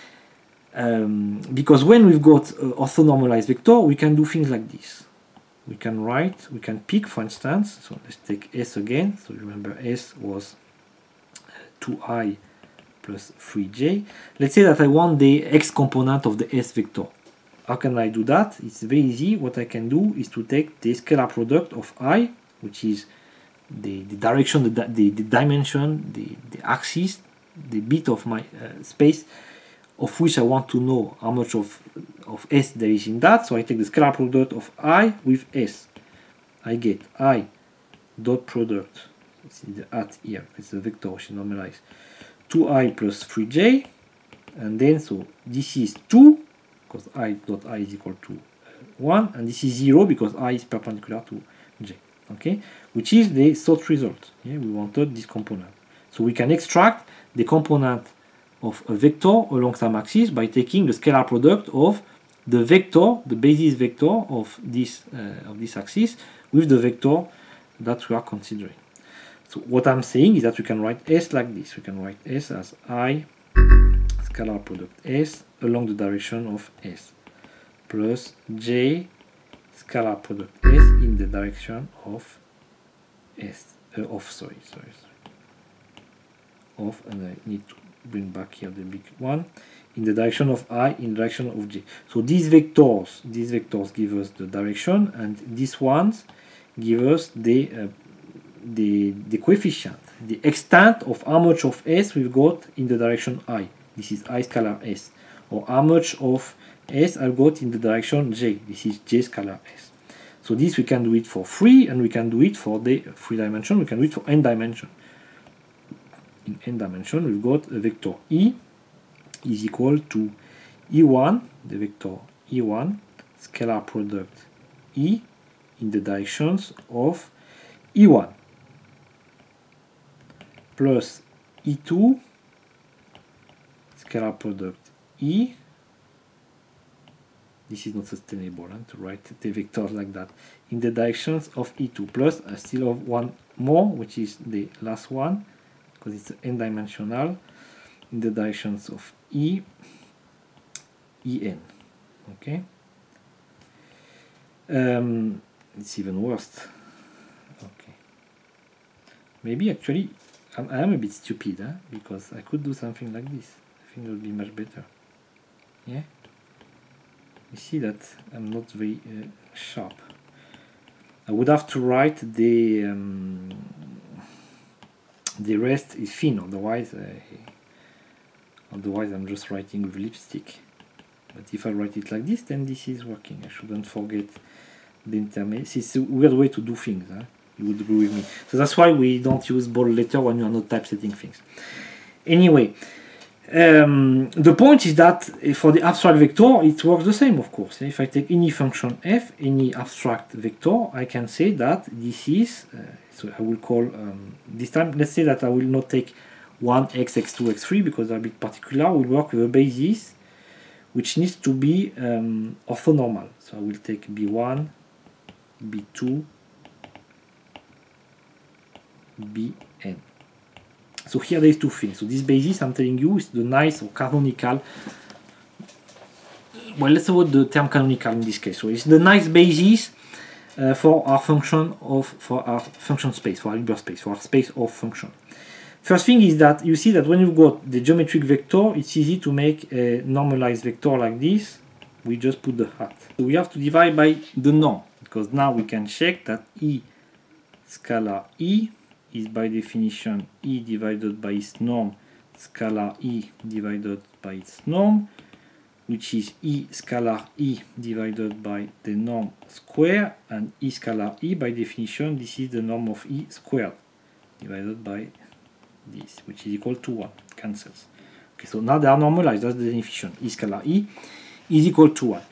Um, because when we've got uh, orthonormalized vector, we can do things like this. We can write, we can pick, for instance, so let's take S again. So remember S was two i plus three j. Let's say that I want the x component of the S vector. How can I do that? It's very easy. What I can do is to take the scalar product of I, which is the, the direction, the, the, the dimension, the, the axis, the bit of my uh, space, of which I want to know how much of, of S there is in that. So I take the scalar product of I with S. I get I dot product, it's the at here, it's the vector which is normalized, two i plus three j, and then so this is two, because I dot I is equal to one, and this is zero because I is perpendicular to j, okay, which is the sought result. Yeah, we wanted this component. So we can extract the component of a vector along some axis by taking the scalar product of the vector, the basis vector of this uh, of this axis with the vector that we are considering. So what I'm saying is that we can write S like this. We can write S as I scalar product S along the direction of S plus J scalar product S in the direction of S uh, of sorry sorry sorry of, and I need to bring back here the big one, in the direction of I, in the direction of J. So these vectors, these vectors give us the direction, and these ones give us the uh, the the coefficient, the extent of how much of S we've got in the direction I. This is I scalar S, or how much of S I've got in the direction J. This is J scalar S. So this we can do it for free, and we can do it for the three dimension. We can do it for n dimension. In n dimension, we've got a vector E is equal to E one, the vector E one, scalar product E in the directions of E one, plus E two, scalar product E. This is not sustainable huh, to write the vectors like that, in the directions of E two, plus I still have one more, which is the last one, because it's n-dimensional, in the directions of E, En. Okay. Um, it's even worse. Okay. Maybe actually I'm, I am a bit stupid, huh? Because I could do something like this. I think it would be much better. Yeah. You see that I'm not very uh, sharp. I would have to write the um, the rest is thin, otherwise uh, otherwise I'm just writing with lipstick. But if I write it like this, then this is working. I shouldn't forget the intermediate. It's a weird way to do things, huh? You would agree with me. So that's why we don't use bold letter when you are not typesetting things. Anyway, um, the point is that for the abstract vector, it works the same, of course. If I take any function f, any abstract vector, I can say that this is, uh, so I will call, um, this time, let's say that I will not take one x, x two, x three, because they're a bit particular. We'll work with a basis which needs to be um, orthonormal. So I will take b one, b two, bn. So here there is two things. So this basis, I'm telling you, is the nice or canonical well, let's about the term canonical in this case. So it's the nice basis uh, for our function of for our function space, for our Hilbert space, for our space of function. First thing is that you see that when you've got the geometric vector, it's easy to make a normalized vector like this. We just put the hat. So we have to divide by the norm, because now we can check that E scalar E is by definition E divided by its norm scalar E divided by its norm, which is E scalar E divided by the norm square, and E scalar E by definition this is the norm of E squared divided by this, which is equal to one. Cancels. Okay, so now they are normalized. That's the definition. E scalar E is equal to one.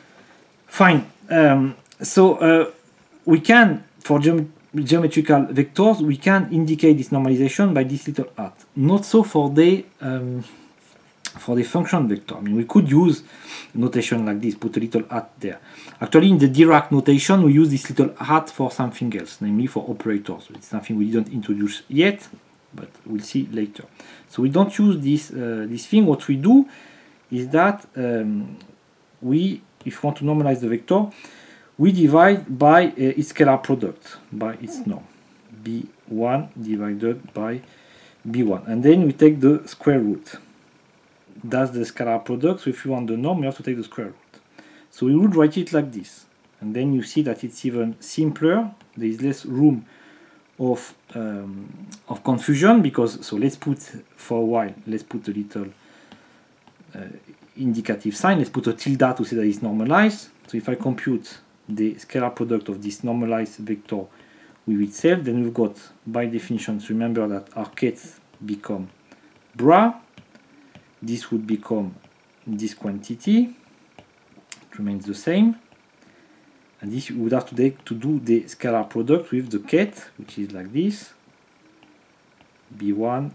Fine. Um, so uh, we can, for geom geometrical vectors, we can indicate this normalization by this little hat. Not so for the um, for the function vector. I mean, we could use notation like this, put a little hat there. Actually, in the Dirac notation, we use this little hat for something else, namely for operators. It's something we didn't introduce yet, but we'll see later. So we don't use this uh, this thing. What we do is that um, we, if we want to normalize the vector, we divide by uh, its scalar product, by its norm, b one divided by b one, and then we take the square root. That's the scalar product. So if you want the norm, you have to take the square root. So we would write it like this, and then you see that it's even simpler. There is less room of um, of confusion, because so let's put for a while let's put a little uh, indicative sign. Let's put a tilde to say that it's normalized. So if I compute the scalar product of this normalized vector with itself, then we've got, by definition, so remember that our kets become bra. This would become this quantity. It remains the same. And this we would have to take to do the scalar product with the ket, which is like this, b one,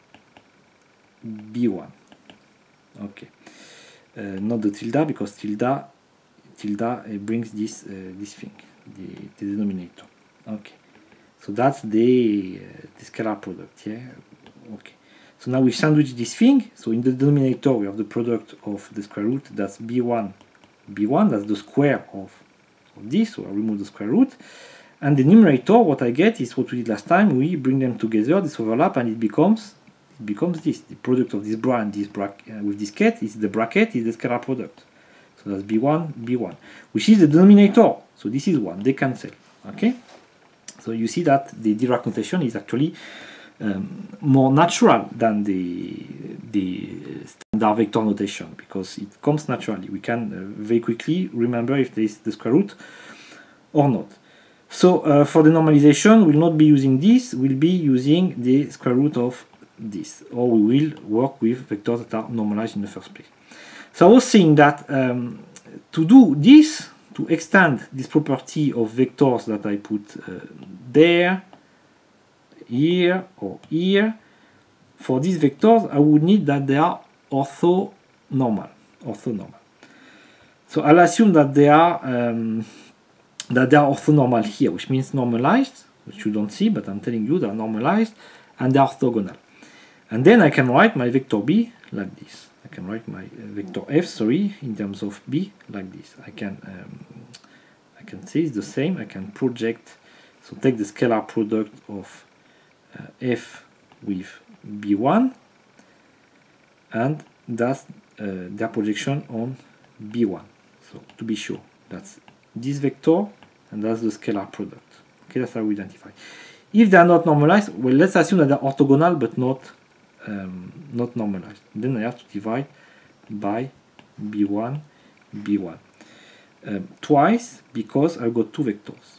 b one. Okay, uh, not the tilde, because tilde tilde uh, brings this uh, this thing, the, the denominator. Okay, so that's the uh, the scalar product. Yeah. Okay. So now we sandwich this thing. So in the denominator we have the product of the square root. That's b one, b one. That's the square of of this, so I remove the square root, and the numerator, what I get is what we did last time. We bring them together, this overlap, and it becomes it becomes this. The product of this bra and this bra uh, with this ket is the bracket is the scalar product. So that's b one, b one, which is the denominator. So this is one. They cancel. Okay. So you see that the Dirac notation is actually um, more natural than the the standard vector notation, because it comes naturally. We can uh, very quickly remember if there is the square root or not. So uh, for the normalization, we'll not be using this. We'll be using the square root of this, or we will work with vectors that are normalized in the first place. So I was saying that um, to do this, to extend this property of vectors that I put uh, there, here, or here, for these vectors, I would need that they are orthonormal. Orthonormal. So I'll assume that they are um, that they are orthonormal here, which means normalized, which you don't see, but I'm telling you they are normalized, and they are orthogonal. And then I can write my vector b like this. I can write my uh, vector f, sorry, in terms of b like this. I can um, I can say it's the same. I can project. So take the scalar product of uh, f with b one, and that's uh, their projection on b one. So to be sure, that's this vector, and that's the scalar product. Okay, that's how we identify. If they are not normalized, well, let's assume that they're orthogonal but not um, not normalized. Then I have to divide by b one, b one um, twice, because I've got two vectors.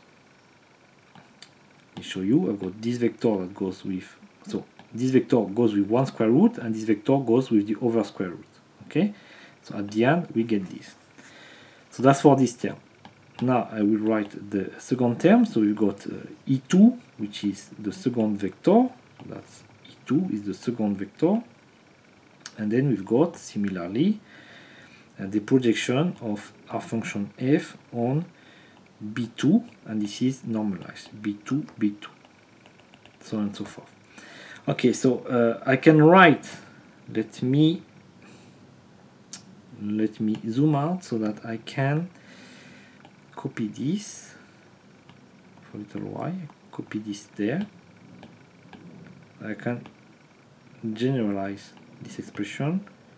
Let me show you. I've got this vector that goes with, so this vector goes with one square root, and this vector goes with the other square root. Okay, so at the end we get this. So that's for this term. Now I will write the second term. So we've got uh, e two, which is the second vector. That's e two is the second vector, and then we've got similarly uh, the projection of our function f on b two, and this is normalized b two, b two, so on and so forth. Okay, so uh, I can write, let me let me zoom out so that I can copy this for a little while. Copy this there. I can generalize this expression.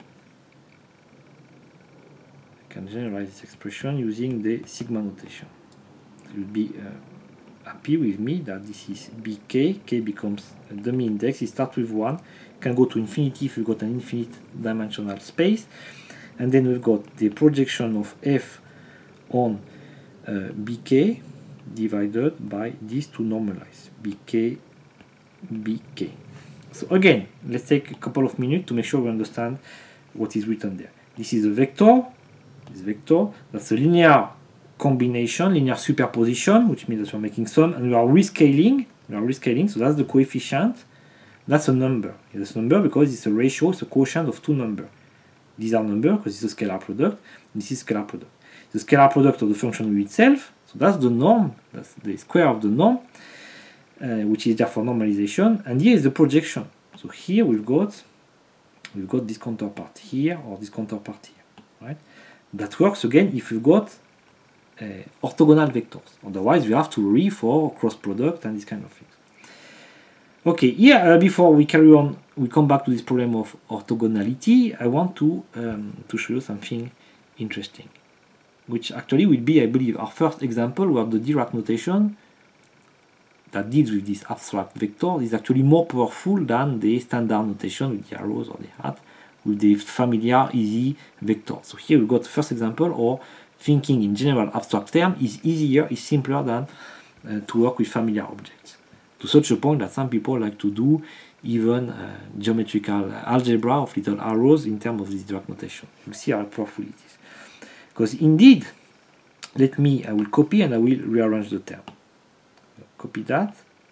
I can generalize this expression using the sigma notation. You'll be uh, happy with me that this is B K. K becomes a dummy index. It starts with one. Can go to infinity if you've got an infinite dimensional space. And then we've got the projection of f on uh, B K divided by these to normalize. B K, B K. So again, let's take a couple of minutes to make sure we understand what is written there. This is a vector. This vector, that's a linear combination, linear superposition, which means that we're making sum, and we are rescaling. We are rescaling, so that's the coefficient. That's a number. It's a number because it's a ratio, it's a quotient of two numbers. These are numbers because it's a scalar product. This is scalar product. The scalar product of the function with itself. So that's the norm. That's the square of the norm, uh, which is therefore normalization. And here is the projection. So here we've got we've got this counterpart here or this counterpart here, right? That works again if you've got uh, orthogonal vectors. Otherwise, we have to re for cross product and this kind of things. Okay, here uh, before we carry on, we come back to this problem of orthogonality. I want to um, to show you something interesting, which actually will be, I believe, our first example where the Dirac notation that deals with this abstract vector is actually more powerful than the standard notation with the arrows or the hat, with the familiar easy vector. So here we've got the first example, or thinking in general abstract term is easier, is simpler than uh, to work with familiar objects. To such a point that some people like to do even uh, geometrical algebra of little arrows in terms of this Dirac notation. You see how powerful it is. Because indeed, let me, I will copy and I will rearrange the term. Copy that,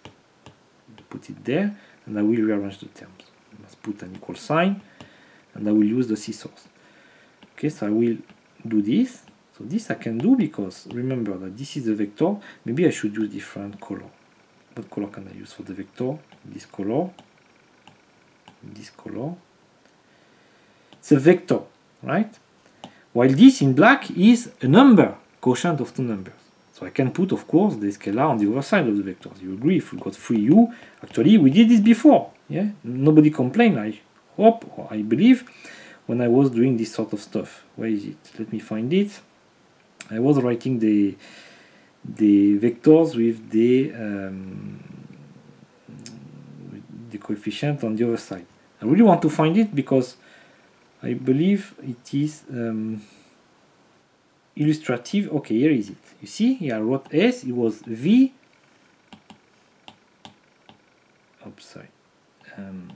put it there, and I will rearrange the terms. I must put an equal sign, and I will use the scissors. Okay, so I will do this. So this I can do because remember that this is the vector. Maybe I should use different color. What color can I use for the vector? This color. This color. It's a vector, right? While this in black is a number, quotient of two numbers. So I can put, of course, the scalar on the other side of the vectors. You agree? If we got three u, actually we did this before. Yeah, nobody complained. I hope or I believe when I was doing this sort of stuff. Where is it? Let me find it. I was writing the the vectors with the um, with the coefficient on the other side. I really want to find it because I believe it is um, illustrative. Okay, here is it. You see, here I wrote S. It was V. Oops, sorry. Um,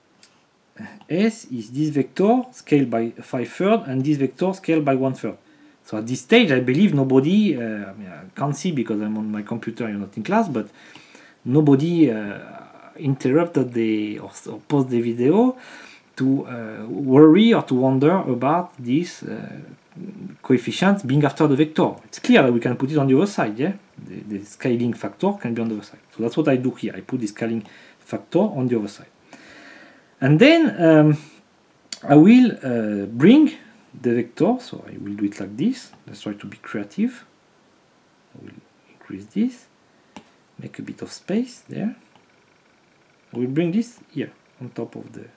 S is this vector scaled by five thirds, and this vector scaled by one third. So at this stage, I believe nobody, uh, I mean, I can't see because I'm on my computer, you're not in class, but nobody uh, interrupted the, or, or paused the video to uh, worry or to wonder about this uh, coefficient being after the vector. It's clear that we can put it on the other side, yeah? The, the scaling factor can be on the other side. So that's what I do here. I put the scaling factor on the other side. And then um, I will uh, bring the vector, so I will do it like this. Let's try to be creative. I will increase this, make a bit of space there. I will bring this here on top of the.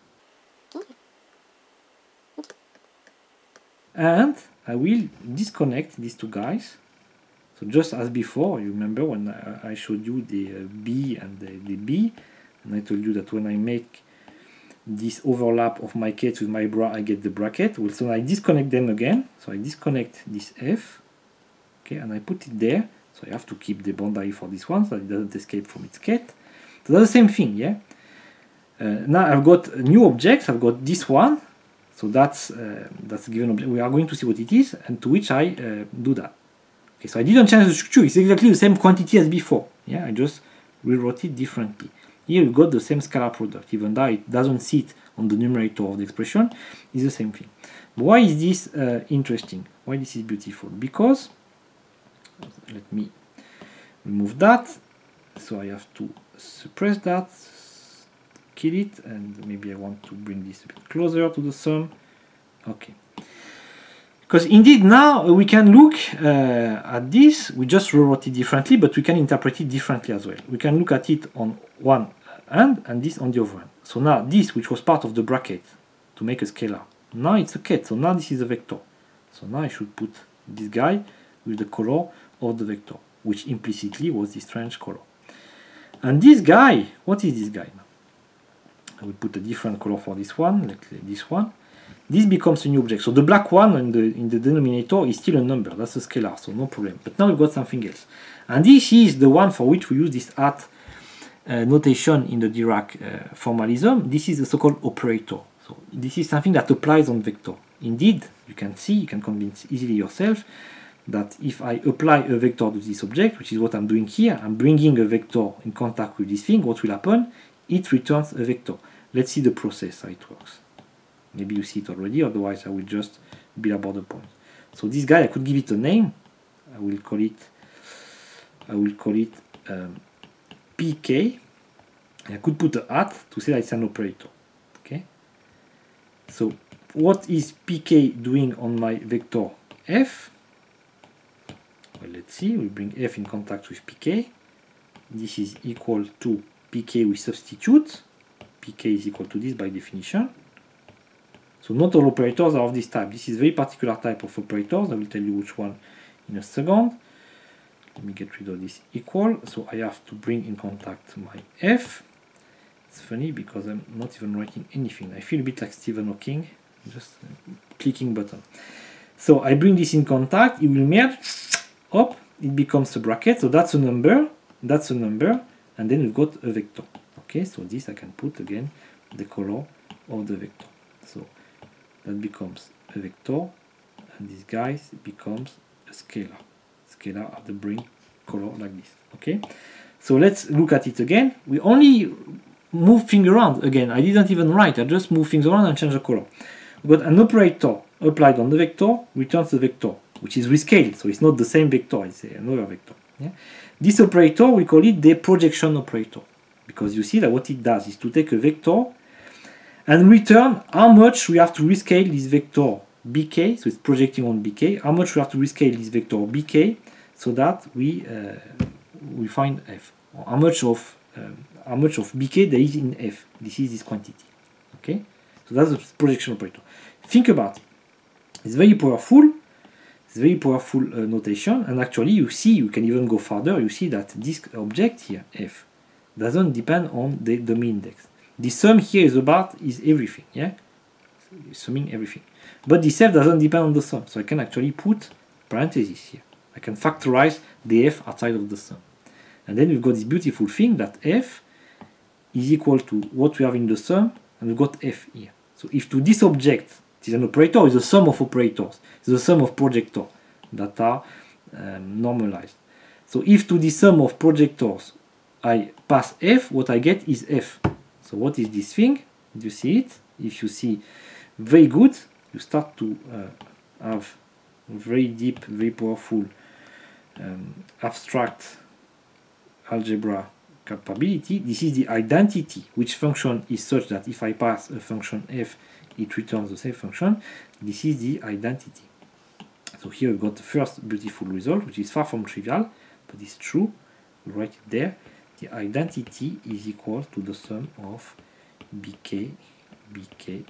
And I will disconnect these two guys. So just as before, you remember when I, I showed you the uh, B and the, the B, and I told you that when I make this overlap of my case with my bra, I get the bracket. Well, so I disconnect them again. So I disconnect this F, okay, and I put it there. So I have to keep the boundary for this one so that it doesn't escape from its ket. So that's the same thing, yeah. Uh, now I've got new objects. I've got this one. So that's uh, that's a given object. We are going to see what it is, and to which I uh, do that. Okay, so I didn't change the structure. It's exactly the same quantity as before. Yeah, I just rewrote it differently. Here you got the same scalar product, even though it doesn't sit on the numerator of the expression. It's the same thing. But why is this uh, interesting? Why this is beautiful? Because let me remove that. So I have to suppress that, kill it, and maybe I want to bring this a bit closer to the sum. Okay. Because indeed now we can look uh, at this, we just rewrote it differently, but we can interpret it differently as well. We can look at it on one end and this on the other end. So now this, which was part of the bracket to make a scalar, now it's a ket, so now this is a vector. So now I should put this guy with the color of the vector, which implicitly was this strange color. And this guy, what is this guy now? I will put a different color for this one, like this one. This becomes a new object. So the black one in the, in the denominator is still a number. That's a scalar, so no problem. But now we've got something else. And this is the one for which we use this at uh, notation in the Dirac uh, formalism. This is a so-called operator. So this is something that applies on vector. Indeed, you can see, you can convince easily yourself that if I apply a vector to this object, which is what I'm doing here, I'm bringing a vector in contact with this thing, what will happen? It returns a vector. Let's see the process, how it works. Maybe you see it already, otherwise I will just build about the point. So this guy, I could give it a name. I will call it, I will call it um, P K. I could put a at to say that it's an operator. Okay. So what is P K doing on my vector F? Well, let's see. We bring F in contact with P K. This is equal to P K. We substitute. P K is equal to this by definition. So not all operators are of this type. This is a very particular type of operators. I will tell you which one in a second. Let me get rid of this equal. So I have to bring in contact my F. It's funny because I'm not even writing anything. I feel a bit like Stephen Hawking. Just clicking button. So I bring this in contact. It will merge. Up. It becomes a bracket. So that's a number. That's a number. And then we've got a vector. Okay. So this I can put again the color of the vector. So that becomes a vector, and this guy becomes a scalar. Scalar at the bring color like this. Okay, so let's look at it again. We only move things around again. I didn't even write. I just move things around and change the color. We've got an operator applied on the vector returns the vector, which is rescaled. So it's not the same vector. It's another vector. Yeah? This operator we call it the projection operator, because you see that what it does is to take a vector and return how much we have to rescale this vector bk, so it's projecting on bk, how much we have to rescale this vector bk so that we uh, we find f, or how much of um, how much of bk there is in f. This is this quantity. Okay, so that's the projection operator. Think about it. It's very powerful. It's very powerful uh, notation, and actually you see, you can even go further. You see that this object here f doesn't depend on the domain index. The sum here is about is everything, yeah, summing everything. But this f doesn't depend on the sum, so I can actually put parentheses here. I can factorize the f outside of the sum, and then we've got this beautiful thing that f is equal to what we have in the sum, and we've got f here. So if to this object, it is an operator, is a sum of operators, it's the sum of projectors that are um, normalized. So if to the sum of projectors I pass f, what I get is f. So what is this thing? Do you see it? If you see very good, you start to uh, have very deep, very powerful um, abstract algebra capability. This is the identity, which function is such that if I pass a function f, it returns the same function. This is the identity. So here we've got the first beautiful result, which is far from trivial, but it's true. We write it there. The identity is equal to the sum of bk, bk,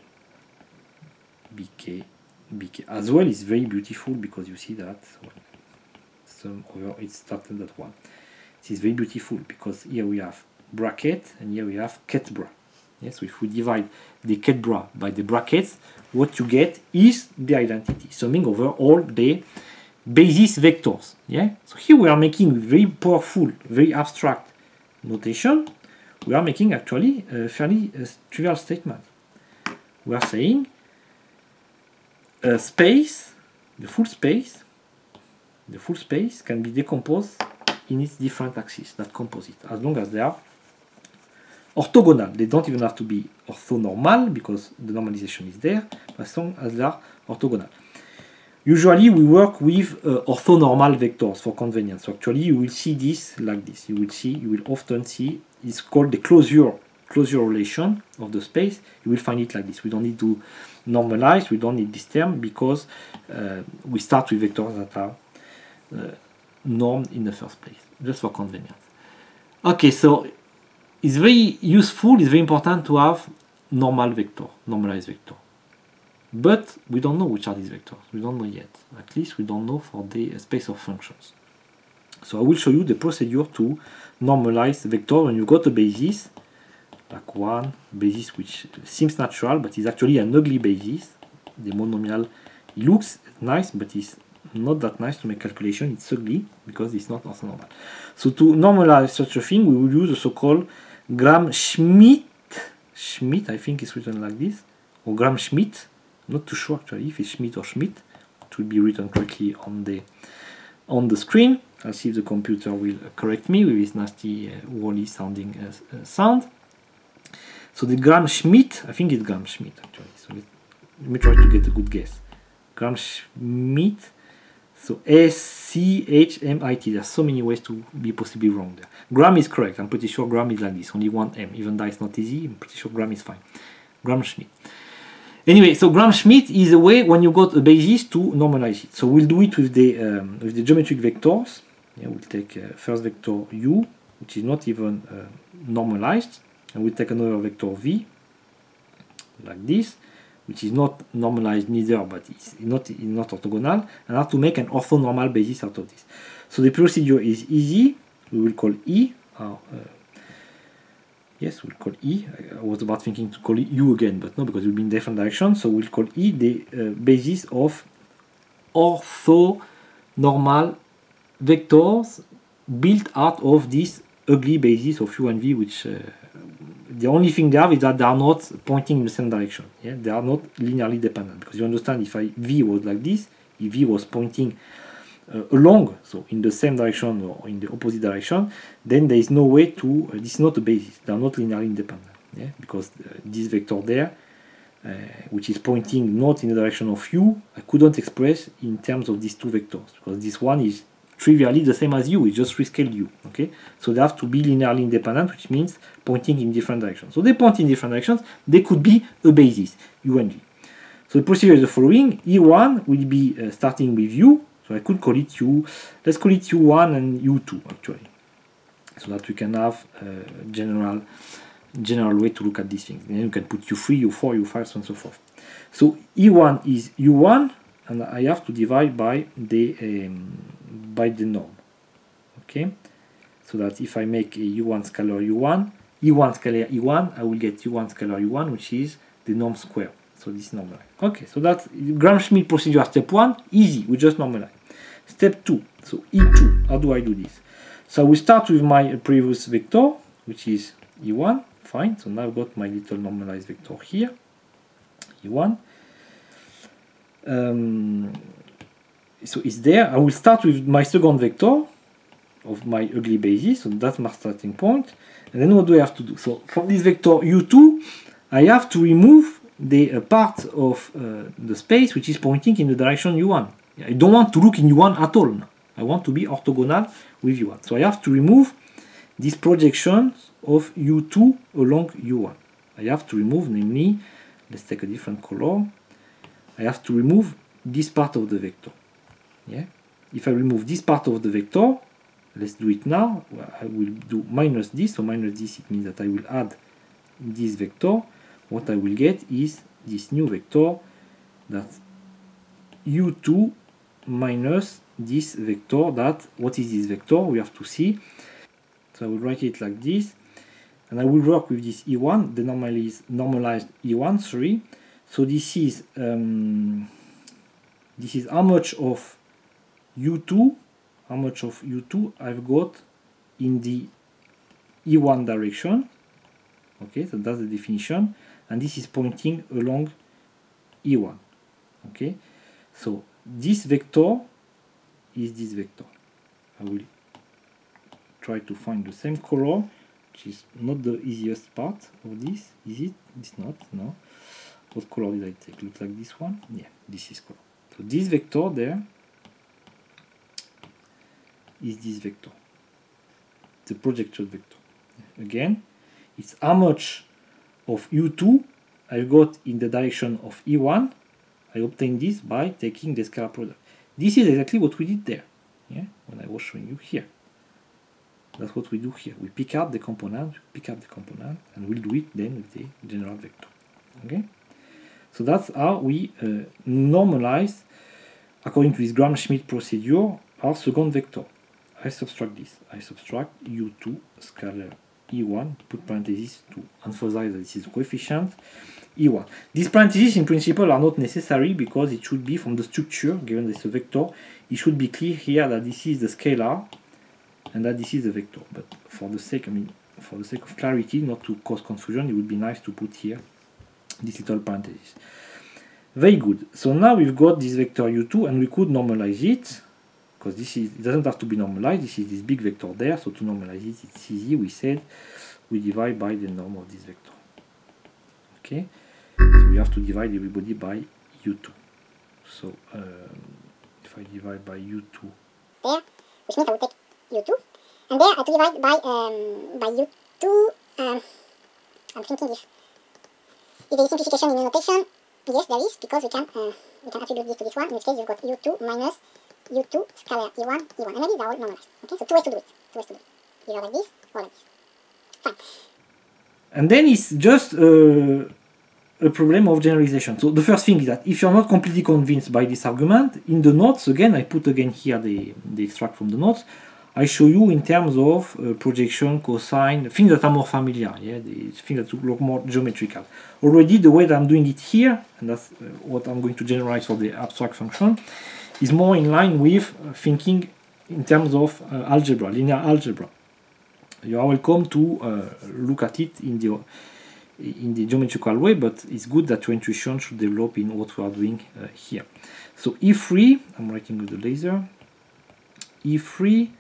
bk, bk. As well, it's very beautiful because you see that well, sum over it started at one. This is very beautiful because here we have bracket and here we have ket bra. Yes, so if we divide the ket bra by the brackets, what you get is the identity, summing over all the basis vectors. Yeah. So here we are making very powerful, very abstract notation. We are making actually a fairly uh, trivial statement. We are saying a space, the full space, the full space can be decomposed in its different axes that compose it, as long as they are orthogonal. They don't even have to be orthonormal because the normalization is there, as long as they are orthogonal. Usually we work with uh, orthonormal vectors for convenience. So actually you will see this like this. You will see, you will often see, it's called the closure closure relation of the space, you will find it like this. We don't need to normalize, we don't need this term, because uh, we start with vectors that are uh, normed in the first place, just for convenience. Okay, so it's very useful, it's very important to have normal vector, normalized vector. But we don't know which are these vectors. We don't know yet. At least we don't know for the space of functions. So I will show you the procedure to normalize vector when you got a basis, like one basis which seems natural, but is actually an ugly basis. The monomial, it looks nice, but it's not that nice to make calculation. It's ugly because it's not orthonormal. So to normalize such a thing, we will use the so-called Gram-Schmidt. Schmidt, I think it's written like this, or Gram-Schmidt. Not too sure actually if it's Schmidt or Schmidt. It will be written correctly on the on the screen. I'll see if the computer will correct me with this nasty uh, Wally sounding uh, uh, sound. So the Gram-Schmidt, I think it's Gram-Schmidt actually. So let, let me try to get a good guess. Gram-Schmidt. So S C H M I T. There's so many ways to be possibly wrong there. Gram is correct. I'm pretty sure Gram is like this. Only one M. Even though it's not easy, I'm pretty sure Gram is fine. Gram-Schmidt. Anyway, so Gram-Schmidt is a way when you got a basis to normalize it. So we'll do it with the um, with the geometric vectors. Yeah, we'll take uh, first vector u, which is not even uh, normalized, and we'll take another vector v, like this, which is not normalized neither, but it's not it's not orthogonal, and have to make an orthonormal basis out of this. So the procedure is easy. We will call E. Our, uh, Yes, we'll call E. I was about thinking to call it U again, but no, because we'll be in different directions. So we'll call E the uh, basis of orthonormal vectors built out of this ugly basis of U and V, which uh, the only thing they have is that they are not pointing in the same direction. Yeah, they are not linearly dependent. Because you understand, if I V was like this, if V was pointing Uh, along, so in the same direction or in the opposite direction, then there is no way to, uh, this is not a basis, they are not linearly independent, yeah? Because uh, this vector there, uh, which is pointing not in the direction of u, I couldn't express in terms of these two vectors, because this one is trivially the same as u, it's just rescaled u, okay? So they have to be linearly independent, which means pointing in different directions. So they point in different directions, they could be a basis, u and v. So the procedure is the following: E one will be uh, starting with u. So I could call it U, let's call it U one and U two actually, so that we can have a general, general way to look at these things. Then you can put U three, U four, U five, so on and so forth. So E one is U one, and I have to divide by the um, by the norm. Okay, so that if I make a U one scalar U one, E one scalar E one, I will get U one scalar U one, which is the norm square. So this normal. Okay, so that's Gram-Schmidt procedure. Step one, easy, we just normalize. Step two, so E two, how do I do this? So we start with my previous vector, which is E one, fine. So now I've got my little normalized vector here, E one. Um, so it's there. I will start with my second vector of my ugly basis, so that's my starting point. And then what do I have to do? So from this vector U two, I have to remove the uh, part of uh, the space which is pointing in the direction U one. I don't want to look in U one at all now. I want to be orthogonal with U one. So I have to remove these projections of U two along U one. I have to remove, namely, let's take a different color. I have to remove this part of the vector. Yeah. If I remove this part of the vector, let's do it now. I will do minus this. So minus this, it means that I will add this vector. What I will get is this new vector, that U two minus this vector. That, what is this vector? We have to see. So I will write it like this, and I will work with this E one, the normalized, normalized E one, sorry. So this is um, this is how much of U two, how much of U two I've got in the E one direction. Okay, so that's the definition. And this is pointing along E one. Okay, so this vector is this vector. I will try to find the same color, which is not the easiest part of this. Is it? It's not. No. What color did I take? Looks like this one. Yeah, this is color. So this vector there is this vector, the projected vector. Again, It's how much of u two I've got in the direction of e one. I obtain this by taking the scalar product. This is exactly what we did there, yeah, when I was showing you here. That's what we do here. We pick up the component, pick up the component, and we'll do it then with the general vector. Okay? So that's how we uh, normalize, according to this Gram-Schmidt procedure, our second vector. I subtract this. I subtract u two scalar e one, put parentheses to emphasize that this is coefficient, e one. These parentheses in principle are not necessary because it should be from the structure, given this is a vector, it should be clear here that this is the scalar and that this is the vector. But for the sake, I mean, for the sake of clarity, not to cause confusion, it would be nice to put here this little parenthesis. Very good. So now we've got this vector u two and we could normalize it, because this is, it doesn't have to be normalized, this is this big vector there, so to normalize it, it's easy. We said we divide by the norm of this vector. Okay, so we have to divide everybody by u two. So um, if I divide by u two there, which means I would take u two, and there I have to divide by um, by u two. Um, I'm thinking if if there is simplification in the notation. Yes, there is, because we can uh, we can attribute this to this one. In which case, you've got u two minus u two scalar e one e one, and maybe they're all normalized. Okay, so two ways to do it. Two ways to do it. Either like this or like this. Fine. And then it's just uh, a problem of generalization. So the first thing is that if you're not completely convinced by this argument, in the notes, again, I put again here the, the extract from the notes, I show you in terms of uh, projection, cosine, things that are more familiar, yeah, the things that look more geometrical. Already the way that I'm doing it here, and that's uh, what I'm going to generalize for the abstract function, is more in line with uh, thinking in terms of uh, algebra, linear algebra. You are welcome to uh, look at it in the in the geometrical way, but it's good that your intuition should develop in what we are doing uh, here. So E three, I'm writing with the laser, E three,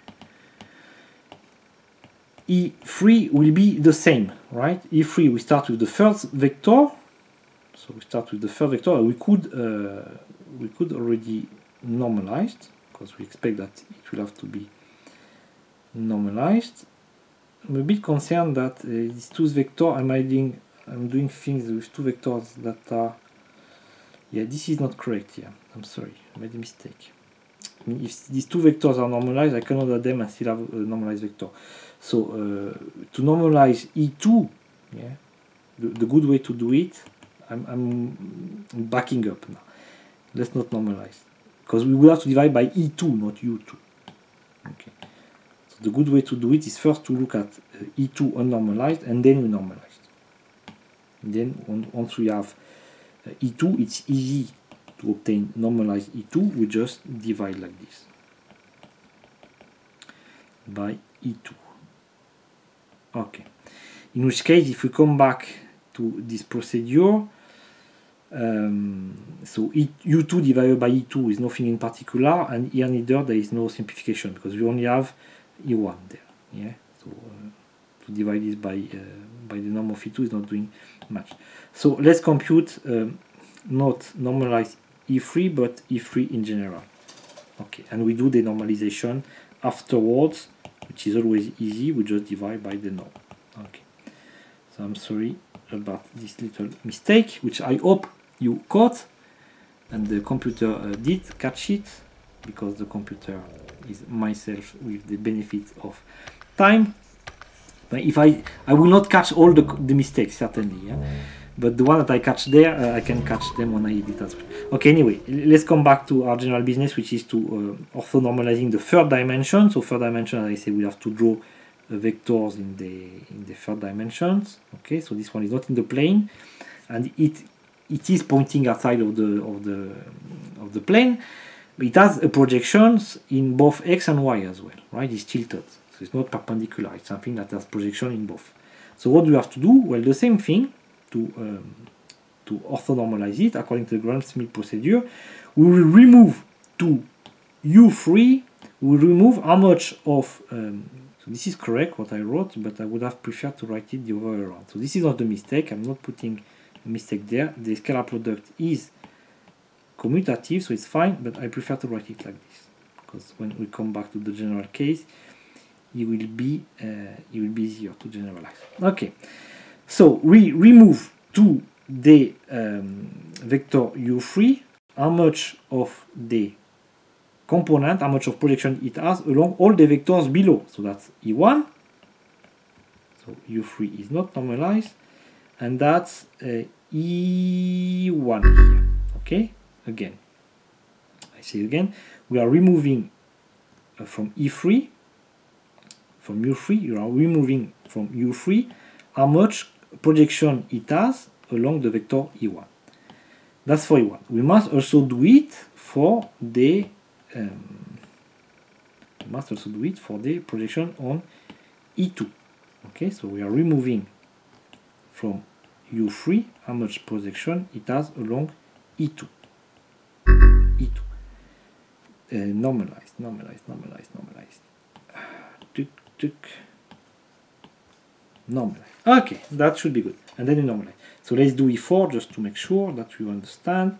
E three will be the same, right? E three, we start with the first vector, so we start with the first vector, and we could uh, we could already normalize, because we expect that it will have to be normalized. I'm a bit concerned that uh, these two vectors, I'm adding, I'm doing things with two vectors that are, yeah, this is not correct here. I'm sorry, I made a mistake. I mean, if these two vectors are normalized, I cannot add them and still have a normalized vector. So uh, to normalize E two, yeah, the, the good way to do it, I'm, I'm backing up now. Let's not normalize, because we will have to divide by E two, not U two. Okay. The good way to do it is first to look at uh, E two unnormalized and then we normalize. And then on, once we have uh, E two, it's easy to obtain normalized E two. We just divide like this by E two. Okay. In which case, if we come back to this procedure, um, so e, U two divided by E two is nothing in particular, and here neither there is no simplification because we only have E one there, yeah. So uh, to divide this by uh, by the norm of E two is not doing much. So let's compute um, not normalized E three but E three in general. Okay, and we do the normalization afterwards, which is always easy. We just divide by the norm. Okay. So I'm sorry about this little mistake, which I hope you caught, and the computer uh, did catch it, because the computer is myself with the benefit of time. But if I I will not catch all the, the mistakes, certainly, yeah? But the one that I catch there, uh, I can catch them when I edit as well. Okay, anyway, let's come back to our general business, which is to uh, orthonormalizing the third dimension. So third dimension, as I say, we have to draw uh, vectors in the in the third dimensions. Okay, so this one is not in the plane, and it it is pointing outside of the of the of the plane. It has a projections in both x and y as well, right? It's tilted, so it's not perpendicular. It's something that has projection in both. So what do we have to do? Well, the same thing to um, to orthonormalize it according to the Gram-Schmidt procedure. We will remove to U three. We will remove how much of. Um, so this is correct what I wrote, but I would have preferred to write it the other way around. So this is not the mistake. I'm not putting a mistake there. The scalar product is commutative, so it's fine, but I prefer to write it like this, because when we come back to the general case, it will be uh, it will be easier to generalize. Okay, so we remove to the um, vector u three how much of the component, how much of projection it has along all the vectors below. So that's E one. So u three is not normalized, and that's uh, E one here. Okay, again, I say again, we are removing uh, from E three, from u three, you are removing from u three how much projection it has along the vector E one. That's for E one. We must also do it for the um, we must also do it for the projection on E two. Okay, so we are removing from u three how much projection it has along E two. E two. Uh, normalized, normalized, normalized, normalized. Tuk, tuk. Normalize. Okay, that should be good. And then you normalize. So let's do E four just to make sure that you understand.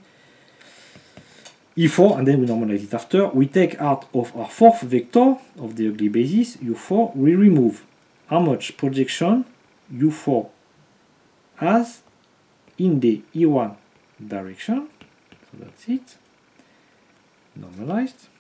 E four, and then we normalize it after. We take out of our fourth vector of the ugly basis, u four, we remove how much projection u four has in the E one direction. So that's it. Normalized.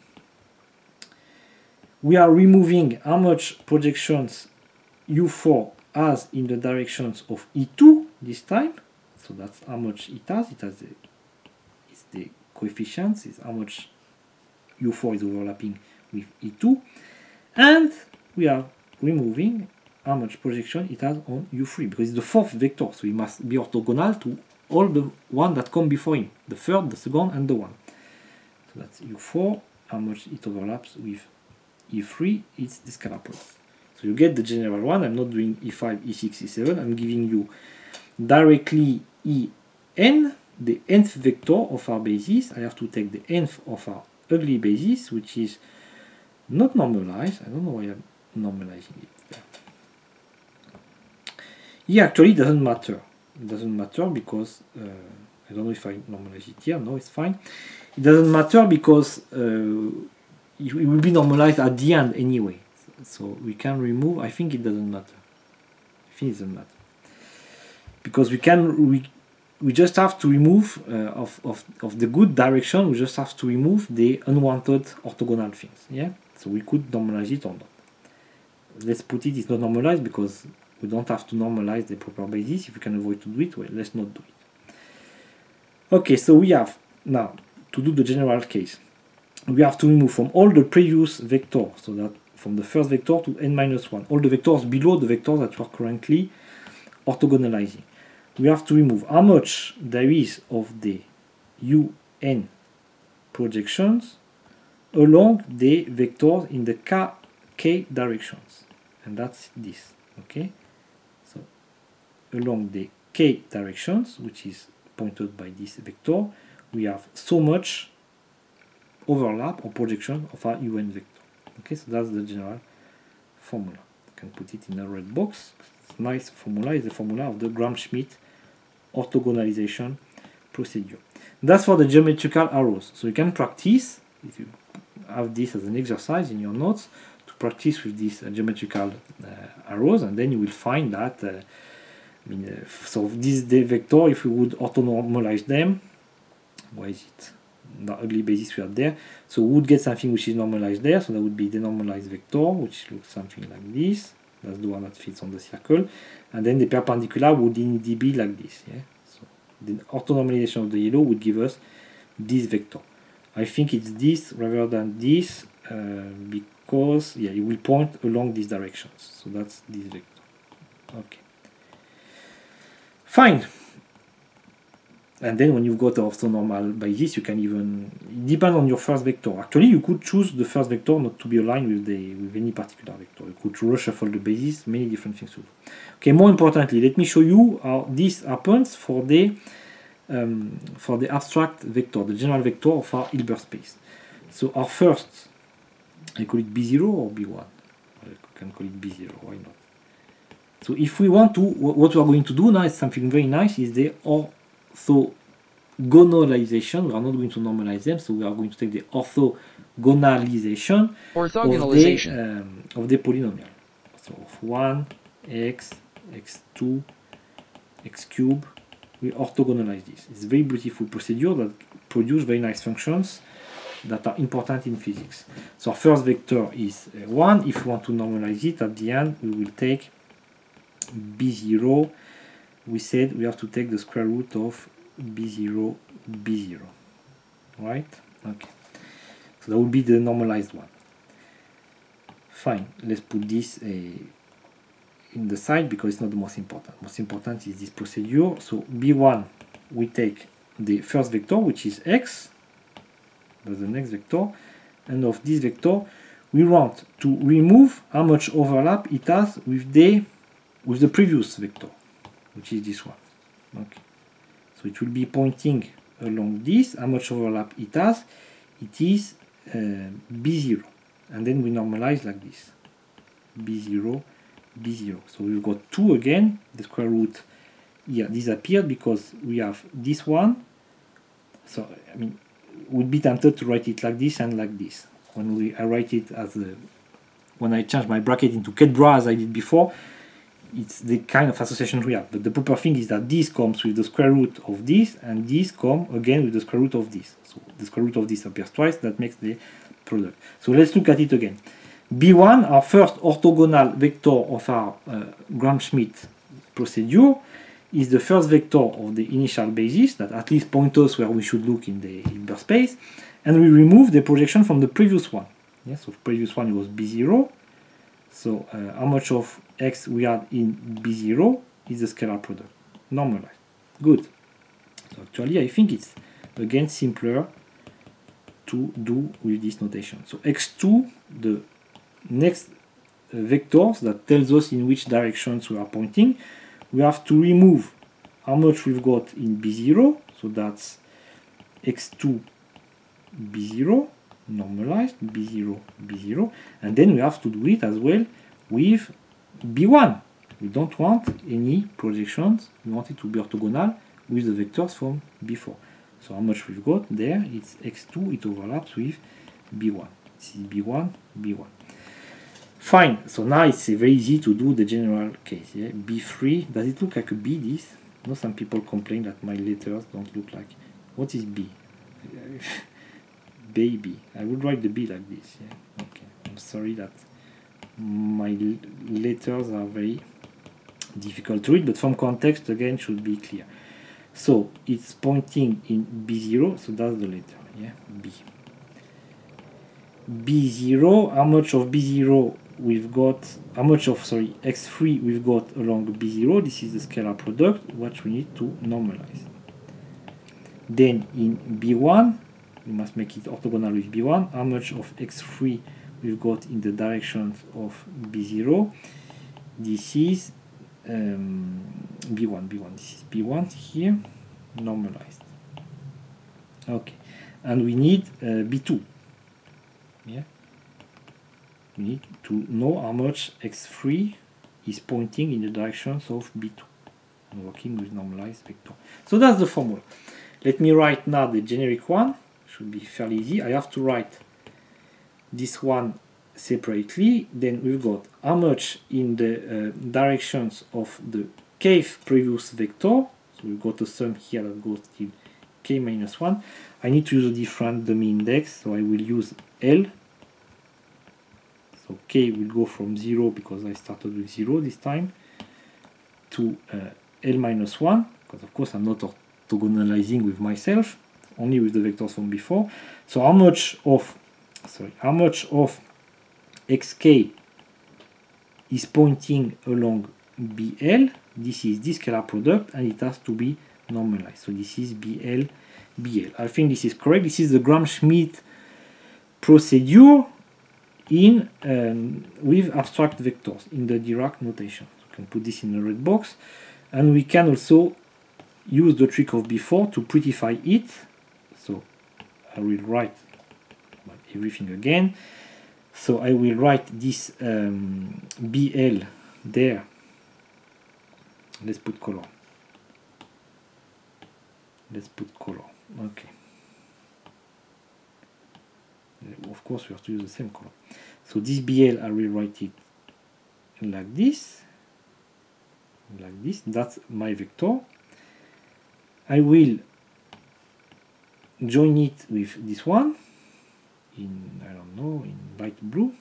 We are removing how much projections u four has in the directions of E two this time. So that's how much it has. It has the, it's the coefficients, is how much u four is overlapping with E two. And we are removing how much projection it has on u three, because it's the fourth vector, so it must be orthogonal to all the one that come before him, the third, the second, and the one. So that's u four, how much it overlaps with E three, it's the scalar product. So you get the general one. I'm not doing E five, E six, E seven. I'm giving you directly E n, the nth vector of our basis. I have to take the nth of our ugly basis, which is not normalized. I don't know why I'm normalizing it there. Here actually it doesn't matter. It doesn't matter because uh, I don't know if I normalize it here. No, it's fine. It doesn't matter because uh, it will be normalized at the end anyway. So we can remove. I think it doesn't matter. I think it doesn't matter because we can we we just have to remove uh, of, of of the good direction. We just have to remove the unwanted orthogonal things. Yeah. So we could normalize it or not. Let's put it. It's not normalized because we don't have to normalize the proper basis. If we can avoid to do it, well, let's not do it. Okay. So we have now to do the general case. We have to remove from all the previous vectors, so that from the first vector to n minus one, all the vectors below the vectors that we are currently orthogonalizing. We have to remove how much there is of the un projections along the vectors in the k, k directions. And that's this. Okay? So along the k directions, which is pointed by this vector, we have so much overlap or projection of our un vector. Okay, so that's the general formula. You can put it in a red box. It's a nice formula. Is the formula of the Gram-Schmidt orthogonalization procedure. That's for the geometrical arrows. So you can practice, if you have this as an exercise in your notes, to practice with these uh, geometrical uh, arrows, and then you will find that, uh, I mean, uh, so this the vector, if we would orthonormalize them, why is it? The ugly basis we have there, so we would get something which is normalized there, so that would be the normalized vector, which looks something like this. That's the one that fits on the circle, and then the perpendicular would indeed be like this. Yeah, so the orthonormalization of the yellow would give us this vector. I think it's this rather than this uh, because yeah, it will point along these directions. So that's this vector. Okay, fine. And then when you've got an orthonormal basis, you can even, it depends on your first vector. Actually, you could choose the first vector not to be aligned with the with any particular vector. You could reshuffle the basis, many different things to do. Okay, more importantly, let me show you how this happens for the um, for the abstract vector, the general vector of our Hilbert space. So our first, I call it B zero or B one. I can call it B zero, why not? So if we want to, what we are going to do now is something very nice, is the orthogonalization orthogonalization. We are not going to normalize them, so we are going to take the orthogonalization Orthogonalization. of the, um, of the polynomial. So of one, x, x two, x cube, we orthogonalize this. It's a very beautiful procedure that produces very nice functions that are important in physics. So our first vector is uh, one. If we want to normalize it, at the end we will take b zero. We said we have to take the square root of b zero, b zero. Right? Okay. So that will be the normalized one. Fine. Let's put this uh, in the side because it's not the most important. Most important is this procedure. So b one, we take the first vector, which is x. That's the next vector. And of this vector, we want to remove how much overlap it has with the with the previous vector, which is this one. Okay. So it will be pointing along this. How much overlap it has? It is uh, b zero. And then we normalize like this. b zero, b zero. So we've got two again. The square root here disappeared because we have this one. So, I mean, would be tempted to write it like this and like this. When we I write it as a, when I change my bracket into Ketbra as I did before, it's the kind of association we have. But the proper thing is that this comes with the square root of this, and this come again with the square root of this. So the square root of this appears twice. That makes the product. So let's look at it again. b one, our first orthogonal vector of our uh, Gram-Schmidt procedure, is the first vector of the initial basis that at least points us where we should look in the Hilbert space, and we remove the projection from the previous one. Yes, so the previous one was b zero. So uh, how much of x we had in b zero is the scalar product. Normalized. Good. So actually I think it's again simpler to do with this notation. So x two, the next uh, vectors that tells us in which directions we are pointing, we have to remove how much we've got in b zero, so that's x two, b zero, normalized, b zero, b zero, and then we have to do it as well with b one. We don't want any projections, we want it to be orthogonal with the vectors from before. So how much we've got there, it's x two, it overlaps with b one. This is b one, b one. Fine, so now it's uh, very easy to do the general case. Yeah? b three, does it look like a B, this? You know, some people complain that my letters don't look like. What is B? Baby. I would write the B like this. Yeah? Okay, I'm sorry that my letters are very difficult to read, but from context, again, should be clear. So it's pointing in b zero, so that's the letter, yeah, B. b zero, how much of b zero we've got, how much of, sorry, x three we've got along b zero, this is the scalar product, what we need to normalize. Then in b one, we must make it orthogonal with b one, how much of x three we've got in the directions of b zero, this is um, b one, b one, this is b one here, normalized. Okay, and we need uh, b two. Yeah, we need to know how much x three is pointing in the directions of b two. I'm working with normalized vector. So that's the formula. Let me write now the generic one. Should be fairly easy. I have to write this one separately. Then we've got how much in the uh, directions of the kth previous vector. So we've got a sum here that goes till k minus one. I need to use a different dummy index, so I will use L. So k will go from zero, because I started with zero this time, to uh, L minus one, because of course I'm not orthogonalizing with myself, only with the vectors from before. So how much of, sorry, how much of xk is pointing along B L? This is this scalar product, and it has to be normalized. So this is B L, B L. I think this is correct. This is the Gram-Schmidt procedure in um, with abstract vectors in the Dirac notation. So we can put this in the red box, and we can also use the trick of before to prettify it. So I will write everything again. So I will write this um, B L there. Let's put color. let's put color. Okay. Of course, we have to use the same color. So this B L, I will write it like this, like this. That's my vector. I will join it with this one in, I don't know, in light blue.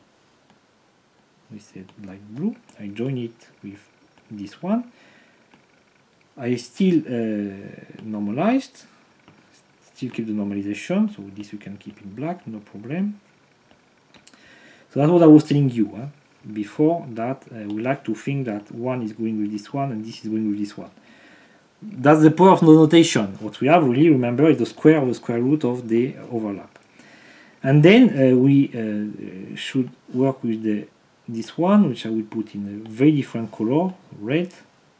We said light blue. I join it with this one. I still uh, normalized, still keep the normalization, so this you can keep in black, no problem. So that's what I was telling you huh? before, that uh, we like to think that one is going with this one and this is going with this one. That's the power of no notation. What we have really, remember, is the square of the square root of the overlap. And then uh, we uh, should work with the this one, which I will put in a very different color, red.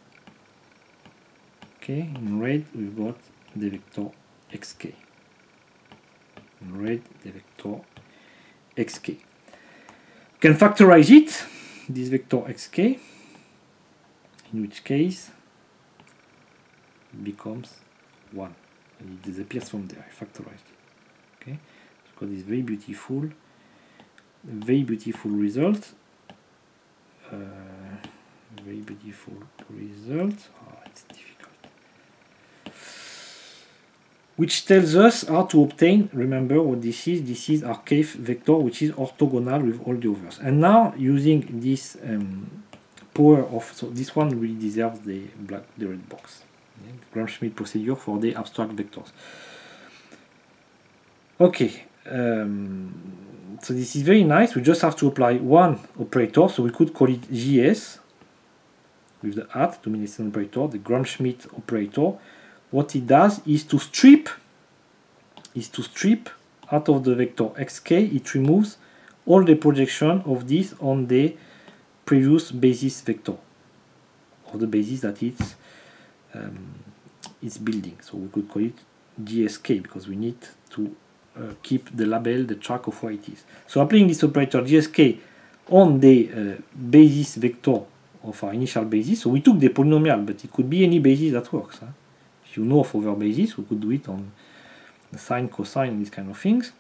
Okay, in red we've got the vector xk. In red, the vector xk. You can factorize it, this vector xk, in which case it becomes one, and it disappears from there. I factorized it. Okay, it's got this very beautiful, very beautiful result. Uh, very beautiful result. Oh, it's difficult. Which tells us how to obtain, remember what this is, this is our kth vector, which is orthogonal with all the others. And now using this um, power of, so this one really deserves the black, the red box. Okay? The Gram-Schmidt procedure for the abstract vectors. Okay. Um, So this is very nice. We just have to apply one operator. So we could call it G S with the at, domination operator, the Gram-Schmidt operator. What it does is to strip, is to strip out of the vector xk. It removes all the projection of this on the previous basis vector, or the basis that it's um, it's building. So we could call it G S K because we need to Uh, keep the label, the track of where it is. So applying this operator G S K on the uh, basis vector of our initial basis. So we took the polynomial, but it could be any basis that works. Huh? If you know of other basis, we could do it on sine, cosine, these kind of things.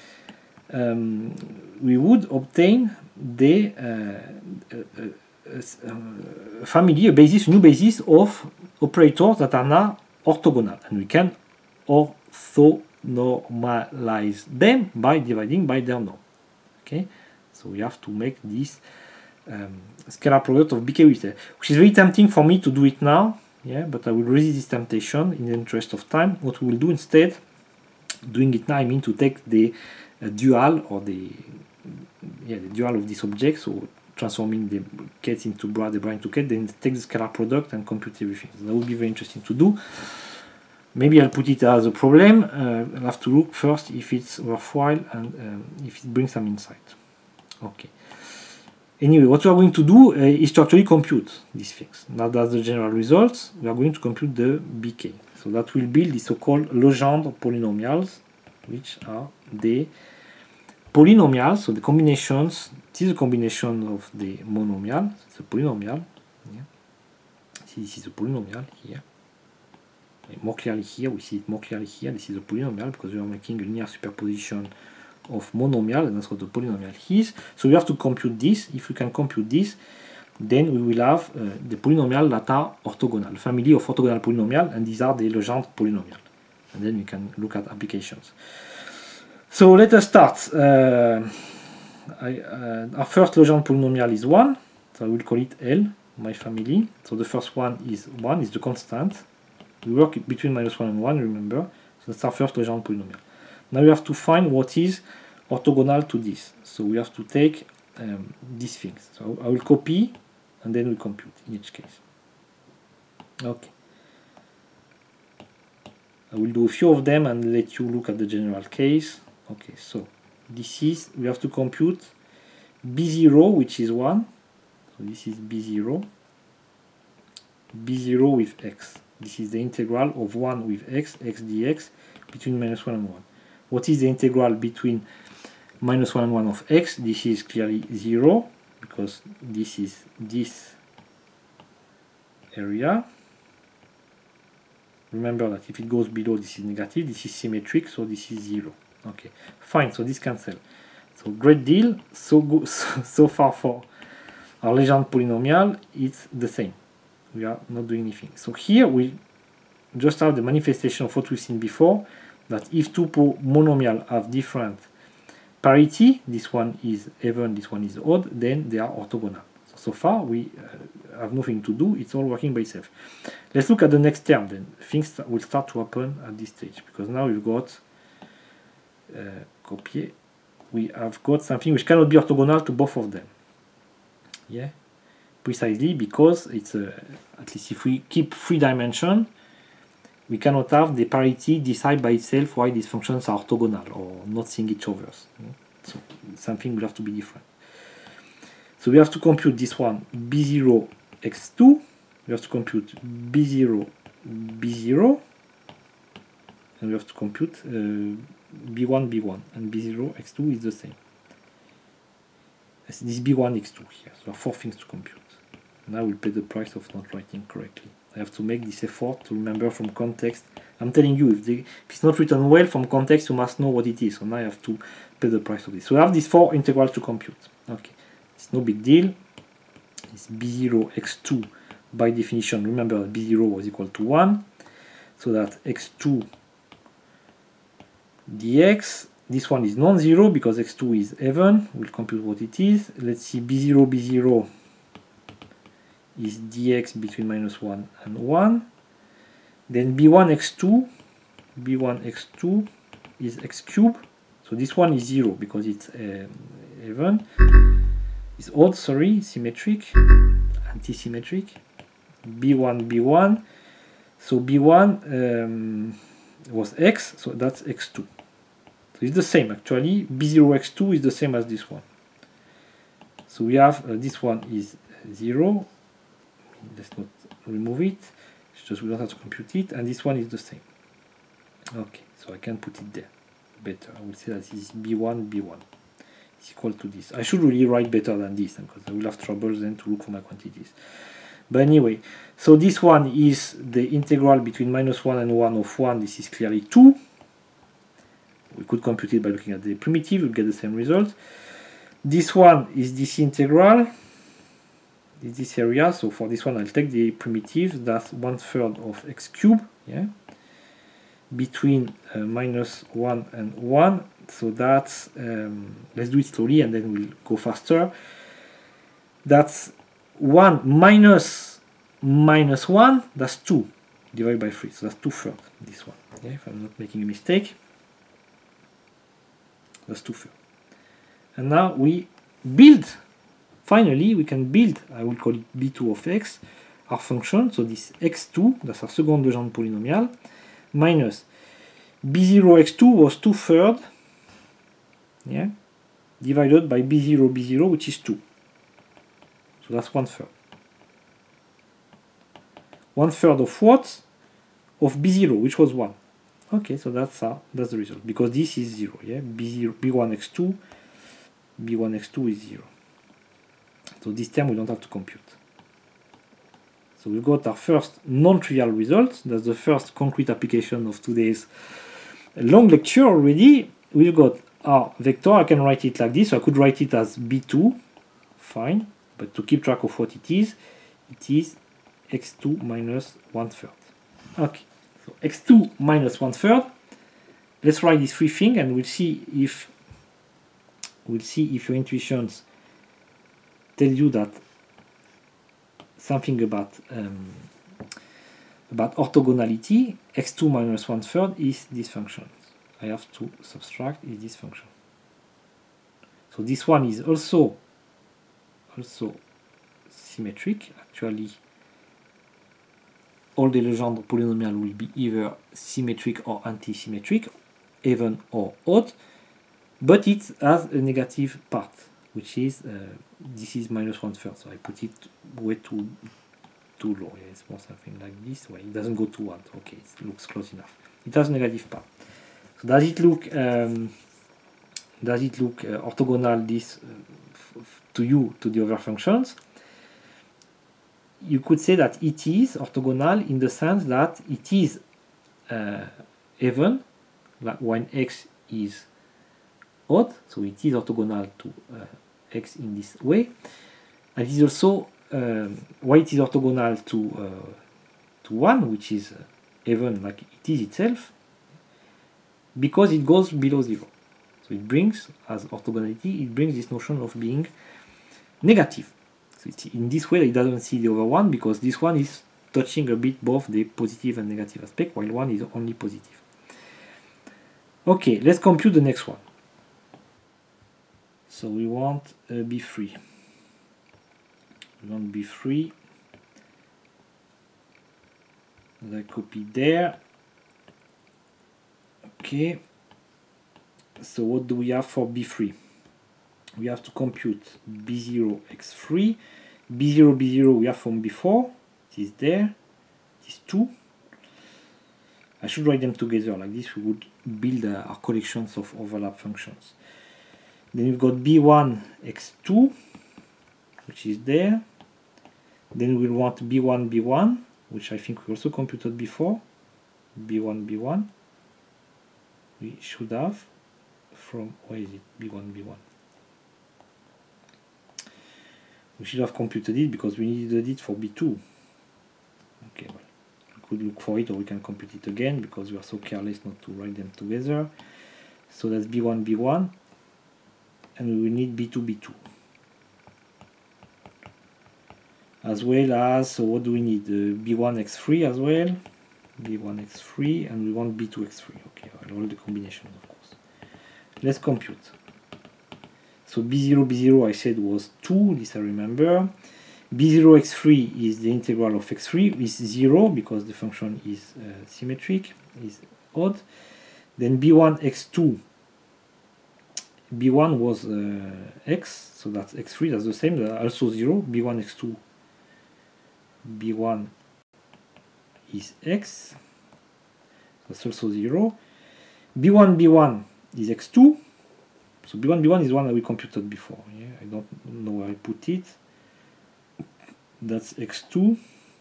Um, we would obtain the uh, uh, uh, uh, family, a basis, a new basis of operators that are now orthogonal, and we can ortho normalize them by dividing by their norm. Okay, so we have to make this um, scalar product of B K with it, which is very tempting for me to do it now. Yeah, but I will resist this temptation in the interest of time. What we will do instead, doing it now, I mean to take the uh, dual or the yeah the dual of this object, so transforming the ket into bra, the bra into ket, then take the scalar product and compute everything. So that would be very interesting to do. Maybe I'll put it as a problem. Uh, I'll have to look first if it's worthwhile and um, if it brings some insight. Okay. Anyway, what we are going to do uh, is to actually compute these things. Now that's the general results. We are going to compute the B K. So that will build the so-called Legendre polynomials, which are the polynomials, so the combinations. This is a combination of the monomial. It's a polynomial. Yeah. See, this is a polynomial here. More clearly here, we see it more clearly here. This is a polynomial because we are making a linear superposition of monomial, and that's what the polynomial is. So we have to compute this. If we can compute this, then we will have uh, the polynomial that are orthogonal, family of orthogonal polynomial, and these are the Legendre polynomial. And then we can look at applications. So let us start. Uh, I, uh, our first Legendre polynomial is one, so I will call it L, my family. So the first one is one, is the constant. We work between minus one and one, remember. So that's our first Legendre polynomial. Now we have to find what is orthogonal to this. So we have to take um, these things. So I will copy and then we compute in each case. Okay. I will do a few of them and let you look at the general case. Okay, so this is, we have to compute B zero, which is one. So this is B zero. B zero with x. This is the integral of one with x, x dx, between minus one and one. What is the integral between minus one and one of x? This is clearly zero, because this is this area. Remember that if it goes below, this is negative, this is symmetric, so this is zero. Okay, fine, so this cancel. So great deal, so good, so, so far for our Legendre polynomial, it's the same. We are not doing anything. So here we just have the manifestation of what we've seen before, that if two monomials have different parity, this one is even, this one is odd, then they are orthogonal. So, so far we uh, have nothing to do, it's all working by itself. Let's look at the next term then. Things will start to happen at this stage, because now we've got uh, copier, we have got something which cannot be orthogonal to both of them. Yeah, precisely because it's a, at least if we keep three dimension, we cannot have the parity decide by itself why these functions are orthogonal or not seeing each other. So something will have to be different. So we have to compute this one b zero x two, we have to compute b zero b zero, and we have to compute uh, b one b one, and b zero x two is the same. This b one x two here, so there are four things to compute. Now we'll pay the price of not writing correctly. I have to make this effort to remember from context. I'm telling you, if, they, if it's not written well from context, you must know what it is. So now I have to pay the price of this. So I have these four integrals to compute. Okay, it's no big deal. It's b zero x two by definition. Remember b zero was equal to one. So that x two dx, this one is non-zero because x two is even. We'll compute what it is. Let's see, b zero b zero is dx between minus one and one. Then b one x two, b one x two is x cubed. So this one is zero because it's uh, even. It's odd, sorry, symmetric, anti-symmetric. b one b one. So b one um, was x, so that's x two. So it's the same actually. b zero x two is the same as this one. So we have uh, this one is zero. Let's not remove it. It's just we don't have to compute it, and this one is the same. Okay, so I can put it there better. I will say that this is b one b one. It's equal to this. I should really write better than this, because I will have trouble then to look for my quantities. But anyway, so this one is the integral between minus one and one of one. This is clearly two. We could compute it by looking at the primitive. We'll get the same result. This one is this integral. Is this area. So for this one, I'll take the primitive. That's one third of x cubed. Yeah. Between uh, minus one and one. So that's, um, let's do it slowly and then we'll go faster. That's one minus minus one, that's two divided by three. So that's two thirds, this one. Yeah, if I'm not making a mistake. That's two thirds. And now we build, finally we can build, I will call it b two of x, our function. So this x two, that's our second Legendre polynomial, minus b zero x two was two thirds, yeah, divided by b zero b zero, which is two. So that's one third. One third of what? Of b zero, which was one. Okay, so that's uh, that's the result, because this is zero. Yeah, b zero, b one x two, b one x two is zero. So this term we don't have to compute. So we got our first non-trivial result. That's the first concrete application of today's long lecture already. We've got our vector. I can write it like this. So I could write it as b two, fine. But to keep track of what it is, it is x two minus one third. Okay, so x two minus one third. Let's write this free thing, and we'll see if we'll see if your intuitions tell you that something about um, about orthogonality. X two minus one third is this function. I have to subtract is this function. So this one is also also symmetric. Actually, all the Legendre polynomial will be either symmetric or anti-symmetric, even or odd, but it has a negative part, which is uh, this is minus one third. So I put it way too too low. Yeah, it's more something like this. Well, it doesn't go to one. Okay, it looks close enough. It has a negative part. So does it look um, does it look uh, orthogonal this uh, f to you to the other functions? You could say that it is orthogonal in the sense that it is uh, even, like when x is odd, so it is orthogonal to uh, x in this way. And it is also um, why it is orthogonal to uh, to one, which is uh, even like it is itself, because it goes below zero. So it brings, as orthogonality, it brings this notion of being negative. So it's in this way it doesn't see the other one, because this one is touching a bit both the positive and negative aspect, while one is only positive. Okay, let's compute the next one. So we want uh, B three. We want B three. That I copy there. Okay. So what do we have for B three? We have to compute B zero x three. B zero, B zero we have from before. It is there. It is two. I should write them together. Like this we would build uh, our collections of overlap functions. Then we've got B one x two, which is there. Then we'll want B one, B one, which I think we also computed before. B one, B one. We should have from, where is it? B one, B one. We should have computed it because we needed it for B two. Okay, well, we could look for it, or we can compute it again because we are so careless not to write them together. So that's B one, B one, and we will need B two, B two. As well as, so what do we need? Uh, B one x three as well. B one x three, and we want B two x three. Okay, well, all the combinations, of course. Let's compute. So B zero, B zero I said was two, this I remember. B zero x three is the integral of x three, is zero because the function is uh, symmetric, is odd. Then B one x two, B one was uh, x, so that's x three, that's the same, that's also zero. B one x two, B one is x, that's also zero. B one, B one is x two. So B one, B one is one that we computed before. Yeah? I don't know where I put it. That's x two.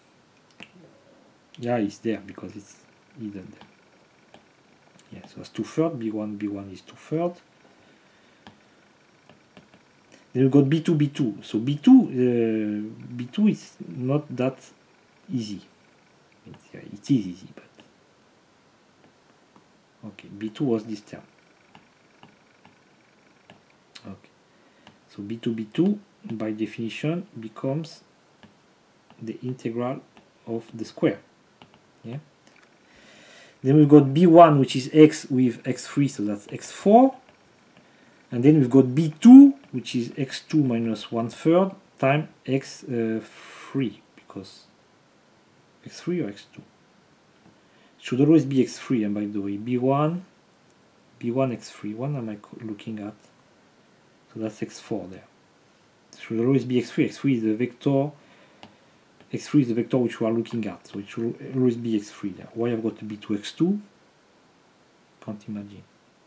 Yeah, it's there because it's hidden there. Yeah, so that's two thirds. B one, B one is two thirds. Then we've got B two, B two. So B two, uh, B two is not that easy. It's, yeah, it is easy, but okay. B two was this term. Okay, so B two, B two by definition becomes the integral of the square. Yeah. Then we've got B one, which is x with x three, so that's x four. And then we've got B two, which is x two minus one third times x three, because x three or x two? It should always be x three, and by the way, B one, B one x three, what am I looking at? So that's x four there. It should always be x three. x three is the vector. x three is the vector which we are looking at. So it should always be x three there. Why I've got to be two x two? Can't imagine.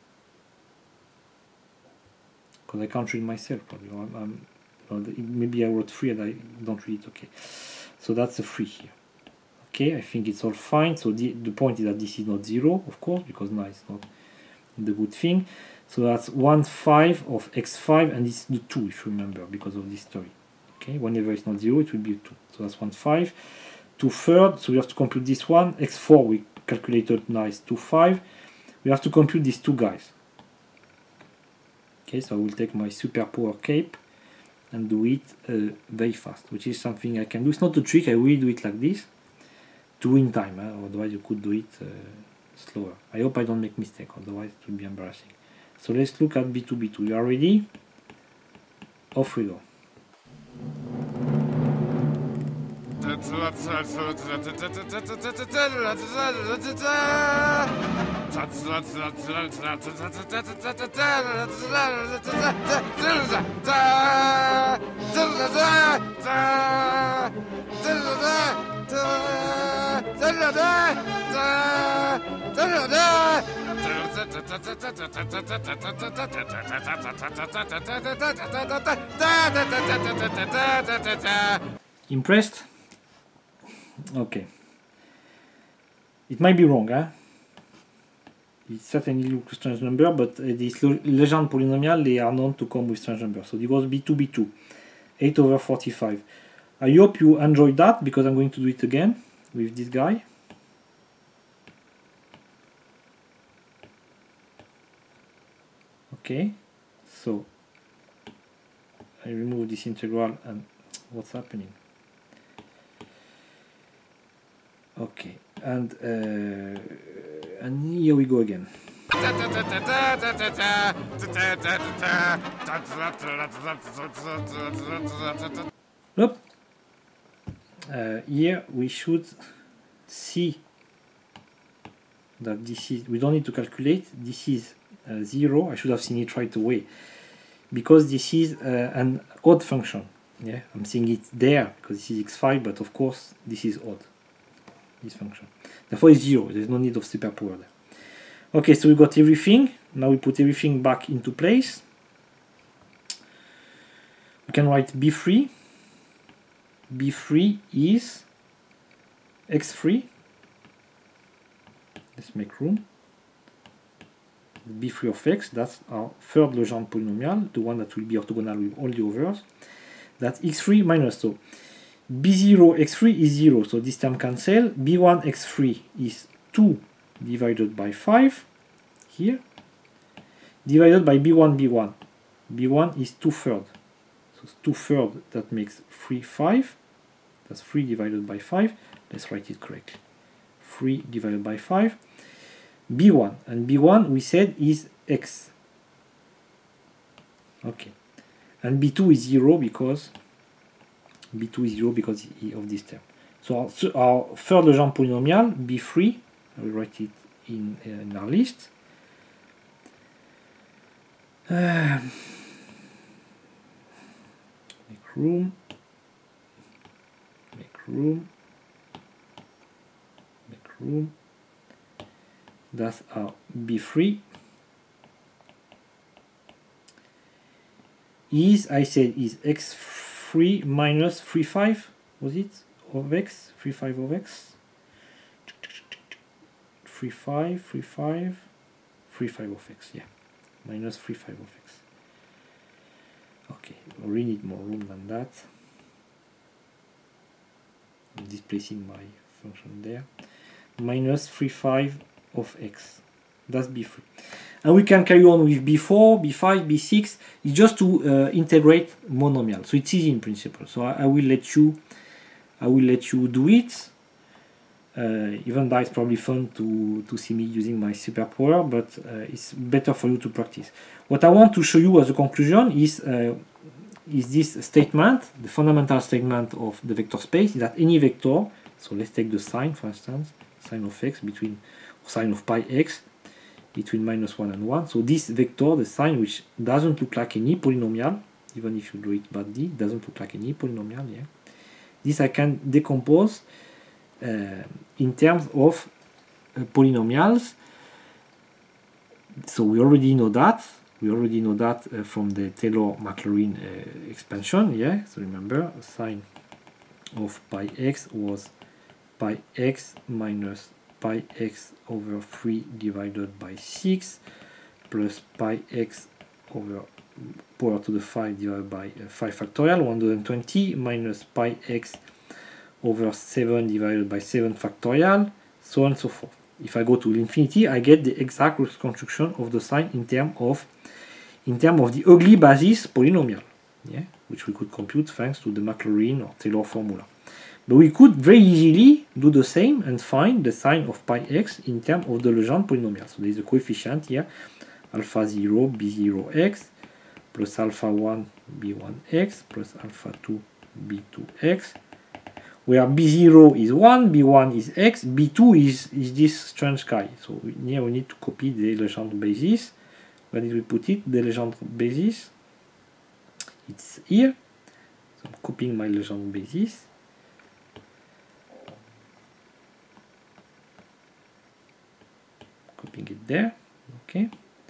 Because I can't read myself probably. I'm, I'm, maybe I wrote three and I don't read it. Okay. So that's a three here. Okay, I think it's all fine. So the, the point is that this is not zero, of course, because now it's not the good thing. So that's one five of x five, and it's the two, if you remember, because of this story. Okay, whenever it's not zero, it will be a two. So that's one five. two thirds, so we have to compute this one. x four we calculated now is two five. We have to compute these two guys. Okay, so I will take my superpower cape and do it uh, very fast, which is something I can do. It's not a trick, I will do it like this to win time, eh? Otherwise you could do it uh, slower. I hope I don't make mistake, otherwise it will be embarrassing. So let's look at B two, B two. You are ready? Off we go. Impressed? Okay. It might be wrong, huh? It certainly looks strange number, but uh, this Legendre polynomial, they are known to come with strange numbers. So it was B two B two, eight over forty-five. I hope you enjoyed that, because I'm going to do it again with this guy. Okay, so I remove this integral, and what's happening? Okay, and uh, and here we go again. Nope. Uh, here we should see that this is, we don't need to calculate, this is uh, zero. I should have seen it right away, because this is uh, an odd function. Yeah, I'm seeing it there because this is x five, but of course this is odd, this function. Therefore it's zero, there's no need of superpower there. Okay, so we got everything. Now we put everything back into place. We can write B three. B three is x three. Let's make room. B three of x, that's our third Legendre polynomial, the one that will be orthogonal with all the others. That's x three minus, so B zero x three is zero, so this term cancel. B one x three is two divided by five, here, divided by B one B one. B one is two thirds, so two thirds, that makes three, five. That's three divided by five. Let's write it correctly. three divided by five. B one, and B one we said is x. Okay, and B two is zero because B two is zero because of this term. So our, so our third Legendre polynomial, B three, I will write it in, uh, in our list. Uh, make room. Make room. Make room. That's our B three. Is, I said, is x three minus three five, was it? Of x? three five of x? three five, three five, three five of x, yeah. Minus three five of x. Okay, we really need more room than that. I'm displacing my function there. Minus three five of x. That's B three. And we can carry on with B four, B five, B six. It's just to uh, integrate monomial. So it's easy in principle. So I, I will let you I will let you do it. Uh, even though it's probably fun to, to see me using my superpower, but uh, it's better for you to practice. What I want to show you as a conclusion is uh, is this statement, the fundamental statement of the vector space, is that any vector, so let's take the sign for instance, sign of x between, or sign of pi x between minus one and one. So this vector, the sign which doesn't look like any polynomial, even if you draw it badly, doesn't look like any polynomial, yeah. This I can decompose uh, in terms of uh, polynomials. So we already know that. We already know that uh, from the Taylor-Maclaurin uh, expansion, yeah. So remember, sign of pi x was pi x minus pi x over three divided by six plus pi x over power to the five divided by uh, five factorial, one hundred twenty minus pi x over seven divided by seven factorial, so on and so forth. If I go to infinity, I get the exact reconstruction of the sign in terms of in terms of the ugly basis polynomial, yeah, which we could compute thanks to the Maclaurin or Taylor formula. But we could very easily do the same and find the sign of pi x in terms of the Legendre polynomial. So there is a coefficient here, alpha zero b zero x plus alpha one b one x plus alpha two b two x, where b zero is one, b one is x, b two is, is this strange guy. So here we need to copy the Legendre basis. Where did we put it? The Legendre basis. It's here. So I'm copying my Legendre basis. Copying it there. Okay.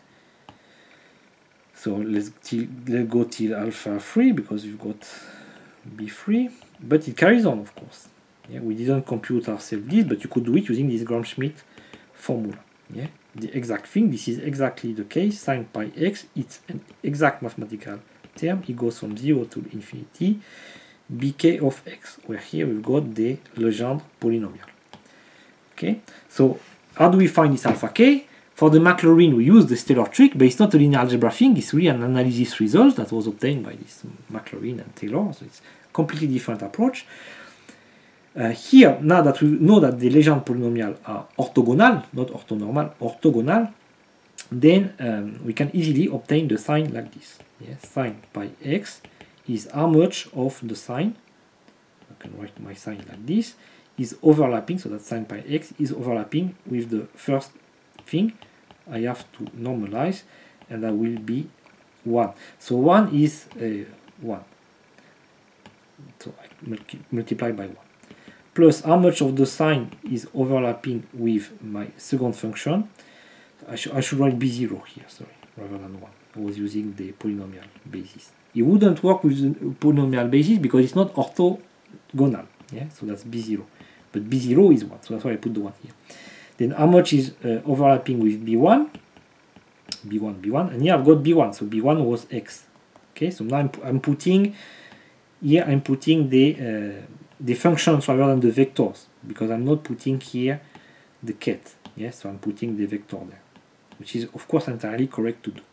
So let's, let's go till alpha three because we've got b three. But it carries on, of course. Yeah, we didn't compute ourselves this, but you could do it using this Gram-Schmidt formula. Yeah, the exact thing. This is exactly the case. Sine pi x, it's an exact mathematical term. It goes from zero to infinity, bk of x, where here we've got the Legendre polynomial. Okay, so how do we find this alpha k? For the Maclaurin, we use the Taylor trick, but it's not a linear algebra thing. It's really an analysis result that was obtained by this Maclaurin and Taylor. So it's a completely different approach. Uh, here, now that we know that the Legendre polynomial are orthogonal, not orthonormal, orthogonal, then um, we can easily obtain the sign like this. Yes, sine pi x is how much of the sign, I can write my sign like this, is overlapping, so that sine pi x is overlapping with the first thing. I have to normalize, and that will be one. So one is uh, one. So I multi multiply by one. Plus how much of the sign is overlapping with my second function. I, sh I should write b zero here, sorry, rather than one. I was using the polynomial basis. It wouldn't work with the polynomial basis because it's not orthogonal. Yeah, so that's b zero. But b zero is one, so that's why I put the one here. Then how much is uh, overlapping with b one? b one, b one, and here I've got b one, so b one was x. Okay, so now I'm, I'm putting, here I'm putting the uh, the functions rather than the vectors, because I'm not putting here the ket. Yes, so I'm putting the vector there, which is of course entirely correct to do.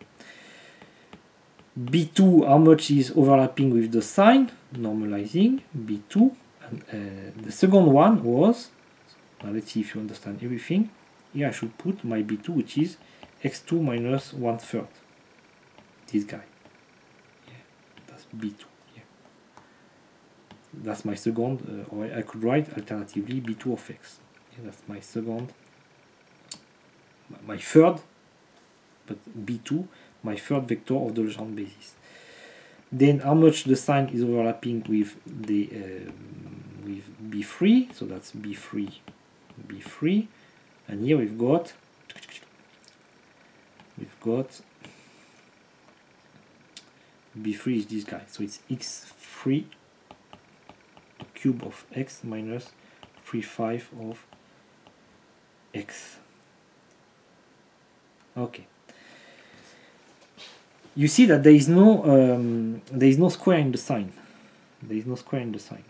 b two, how much is overlapping with the sign? Normalizing b two, and uh, the second one was, now let's see if you understand everything. Here I should put my b two, which is x two minus one third. This guy. Yeah, that's b two. Yeah. That's my second, uh, or I could write alternatively b two of x. Yeah, that's my second, my third, but b two, my third vector of the Legendre basis. Then how much the sign is overlapping with the uh, with b three, so that's b three, b three, and here we've got we've got b three is this guy, so it's x three cube of x minus three five of x. Okay. You see that there is no um, there is no square in the sign. There is no square in the sign.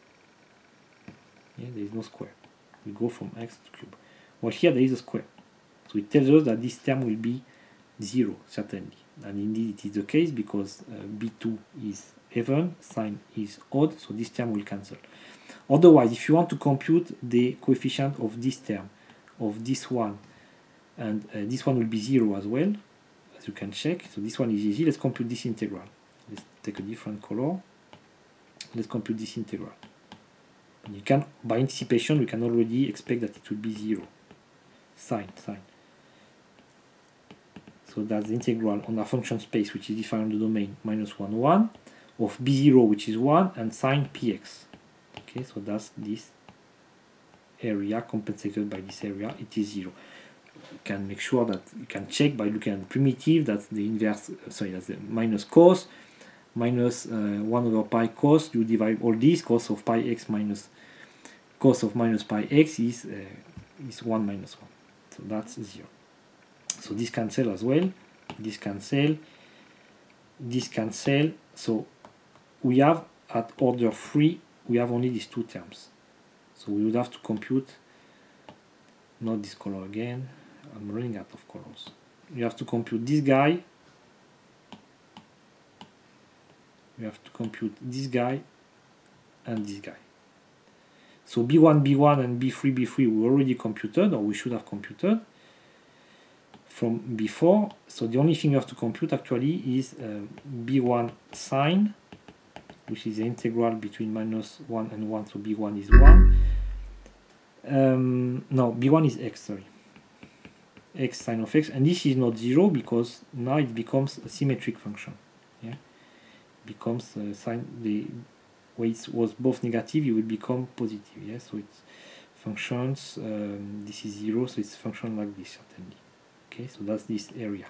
Yeah, there is no square. We go from x to cube. Well, here there is a square, so it tells us that this term will be zero certainly, and indeed it is the case because uh, b two is even, sign is odd, so this term will cancel. Otherwise, if you want to compute the coefficient of this term, of this one, and uh, this one will be zero as well, as you can check. So this one is easy. Let's compute this integral. Let's take a different color. Let's compute this integral. And you can, by anticipation, we can already expect that it will be zero. Sine, sine. So that's the integral on our function space, which is defined on the domain minus one, one, of b zero, which is one, and sine px. Okay, so that's this area compensated by this area. It is zero. You can make sure that you can check by looking at the primitive. That's the inverse. Uh, sorry, that's the minus cos minus uh, one over pi cos. You divide all these. Cos of pi x minus cos of minus pi x is uh, is one minus one. So that's zero. So this cancel as well. This cancel. This cancel. So we have at order three. We have only these two terms. So we would have to compute. Not this color again. I'm running out of colors. You have to compute this guy. You have to compute this guy and this guy. So b one, b one and b three, b three we already computed, or we should have computed from before. So the only thing you have to compute actually is uh, b one sine, which is the integral between minus one and one, so b one is one. Um, no, b one is x, sorry. X sine of x, and this is not zero because now it becomes a symmetric function. Yeah, it becomes uh, sine, the way it was both negative, it will become positive. Yeah, so it's functions, um, this is zero, so it's function like this certainly. Okay, so that's this area.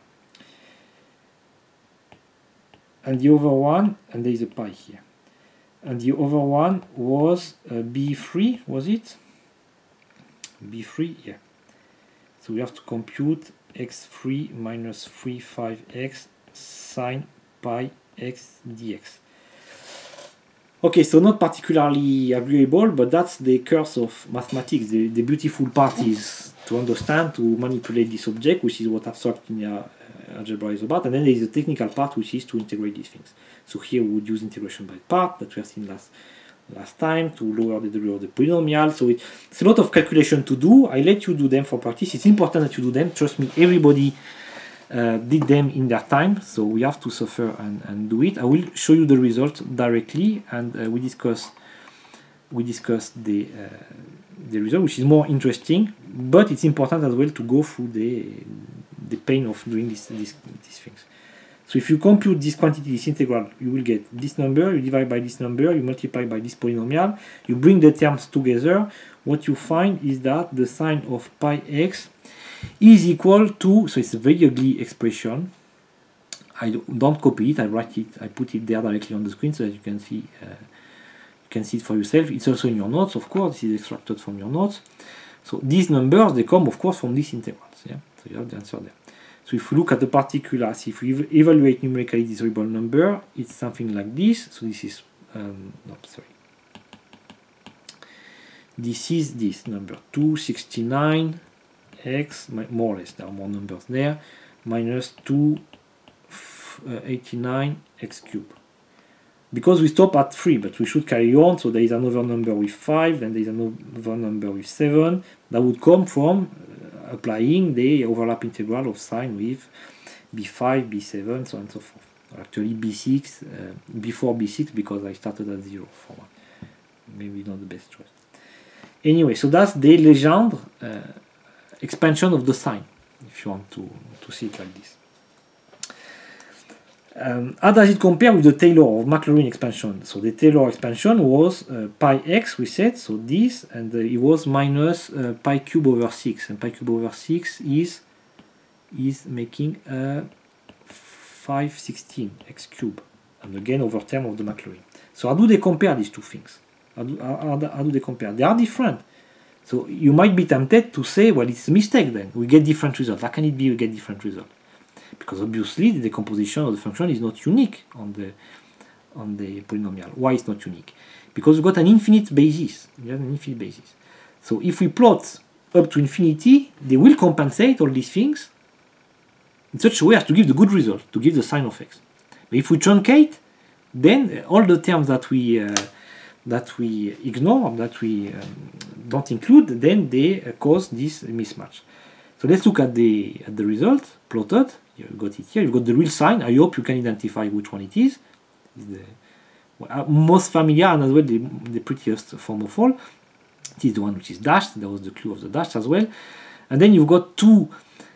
And the other one, and there is a pi here. And the other one was uh, b three, was it? b three, yeah. So we have to compute x three minus three five x sine pi x dx. Okay, so not particularly agreeable, but that's the curse of mathematics. The, the beautiful part is to understand, to manipulate this object, which is what abstract linear algebra is about, and then there is a technical part, which is to integrate these things. So here we would use integration by part that we have seen last last time to lower the degree of the polynomial. So it, it's a lot of calculation to do. I let you do them for practice. It's important that you do them. Trust me, everybody uh, did them in their time, so we have to suffer and, and do it. I will show you the result directly, and uh, we discuss we discuss the uh, the result, which is more interesting, but it's important as well to go through the the pain of doing this, this, these things. So if you compute this quantity, this integral, you will get this number, you divide by this number, you multiply by this polynomial, you bring the terms together. What you find is that the sine of pi x is equal to, so it's a very ugly expression. I don't copy it, I write it, I put it there directly on the screen so that you can see uh, you can see it for yourself. It's also in your notes, of course, this is extracted from your notes. So these numbers, they come, of course, from these integrals. Yeah? So you have the answer there. So if we look at the particulars, if we evaluate numerically this real number, it's something like this. So this is, um, no, sorry. This is this number, two hundred sixty-nine x, more or less, there are more numbers there, minus two hundred eighty-nine x cubed. Because we stop at three, but we should carry on, so there is another number with five, then there is another number with seven, that would come from applying the overlap integral of sine with b five, b seven, so on and so forth. Actually b six, uh, before b six, because I started at zero for one. Maybe not the best choice. Anyway, so that's the Legendre uh, expansion of the sine, if you want to, to see it like this. Um, how does it compare with the Taylor or Maclaurin expansion? So the Taylor expansion was uh, pi x, we said, so this, and uh, it was minus uh, pi cube over six, and pi cube over six is is making uh, five hundred sixteen x cubed, and again over term of the Maclaurin. So how do they compare these two things? How do, how, how do they compare? They are different. So you might be tempted to say, well, it's a mistake then. We get different results. How can it be we get different results? Because obviously the decomposition of the function is not unique on the on the polynomial. Why it's not unique? Because we've got an infinite basis. We have an infinite basis. So if we plot up to infinity, they will compensate all these things in such a way as to give the good result, to give the sine of x. But if we truncate, then all the terms that we uh, that we ignore, that we um, don't include, then they uh, cause this mismatch. So let's look at the at the result plotted. You've got it here. You've got the real sign. I hope you can identify which one it is. It's the well, most familiar and as well the, the prettiest form of all. It is the one which is dashed. That was the clue of the dash as well. And then you've got two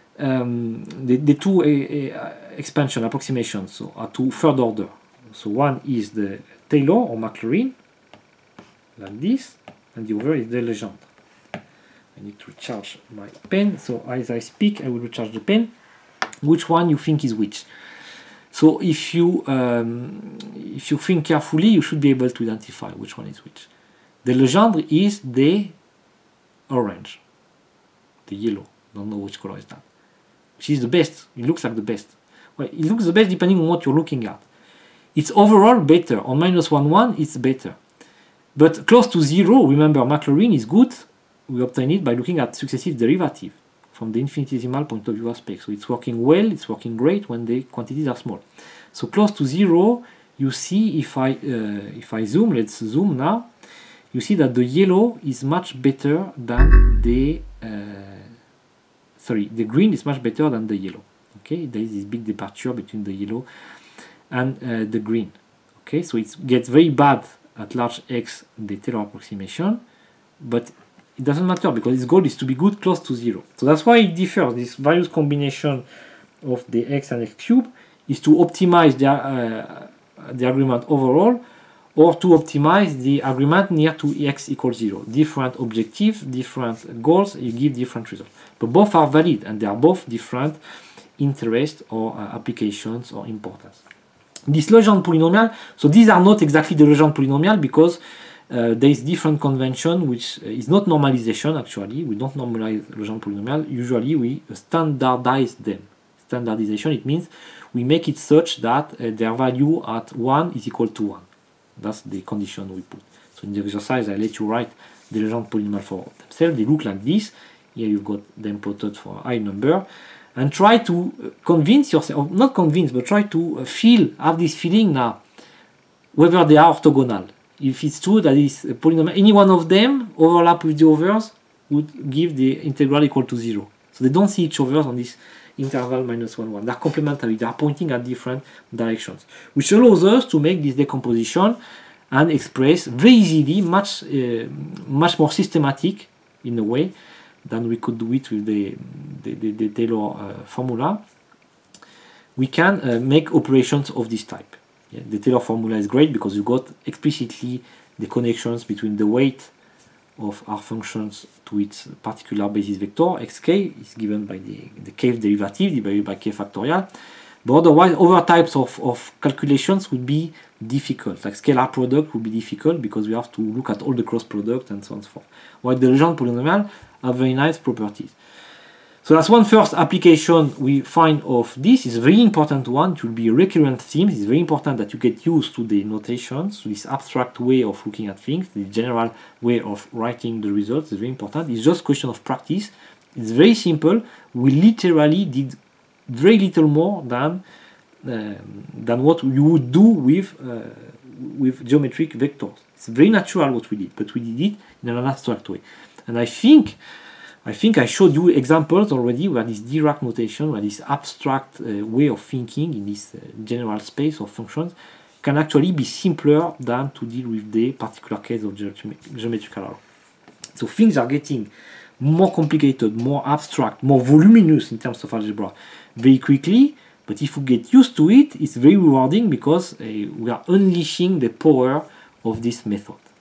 um, the, the two uh, uh, expansion approximations, so are two third order. So one is the Taylor or Maclaurin, like this, and the other is the Legendre. I need to recharge my pen. So as I speak, I will recharge the pen. Which one you think is which? So if you um, if you think carefully, you should be able to identify which one is which. The Legendre is the orange, the yellow. Don't know which color is that. Which is the best. It looks like the best. Well, it looks the best depending on what you're looking at. It's overall better. On minus one one, it's better. But close to zero, remember, Maclaurin is good. We obtain it by looking at successive derivative from the infinitesimal point of view aspect. So it's working well, it's working great when the quantities are small. So close to zero, you see if I uh, if I zoom, let's zoom now, you see that the yellow is much better than the uh, sorry, the green is much better than the yellow. Okay, there is this big departure between the yellow and uh, the green. Okay, so it gets very bad at large x, the Taylor approximation, but it doesn't matter because its goal is to be good close to zero. So that's why it differs. This various combination of the x and x cubed is to optimize the, uh, the argument overall, or to optimize the argument near to x equals zero. Different objectives, different goals, you give different results. But both are valid and they are both different interest or uh, applications or importance. This Legendre polynomial, so these are not exactly the Legendre polynomial because uh, there is different convention, which is not normalization actually. We don't normalize Legendre polynomial. Usually we standardize them. Standardization, it means we make it such that uh, their value at one is equal to one. That's the condition we put. So in the exercise, I let you write the Legendre polynomial for themselves. They look like this. Here you've got them plotted for a high number. And try to convince yourself, not convince, but try to feel, have this feeling now, whether they are orthogonal. If it's true that is a polynomial, any one of them overlap with the others would give the integral equal to zero. So they don't see each other on this interval minus one, one. They're complementary. They are pointing at different directions, which allows us to make this decomposition and express very easily, much, uh, much more systematic in a way than we could do it with the, the, the, the Taylor uh, formula. We can uh, make operations of this type. Yeah, the Taylor formula is great because you got explicitly the connections between the weight of our functions to its particular basis vector, xk is given by the, the kth derivative divided by k factorial. But otherwise, other types of, of calculations would be difficult. Like scalar product would be difficult because we have to look at all the cross product and so on and so forth. While the Legendre polynomial have very nice properties. So that's one first application we find of this. It's a very important one. It will be a recurrent theme. It's very important that you get used to the notations, to this abstract way of looking at things, the general way of writing the results is very important. It's just a question of practice. It's very simple. We literally did very little more than uh, than what you would do with uh, with geometric vectors. It's very natural what we did, but we did it in an abstract way. And I think I think I showed you examples already where this Dirac notation, where this abstract uh, way of thinking in this uh, general space of functions can actually be simpler than to deal with the particular case of geometrical algebra. So things are getting more complicated, more abstract, more voluminous in terms of algebra very quickly, but if we get used to it, it's very rewarding because uh, we are unleashing the power of this method.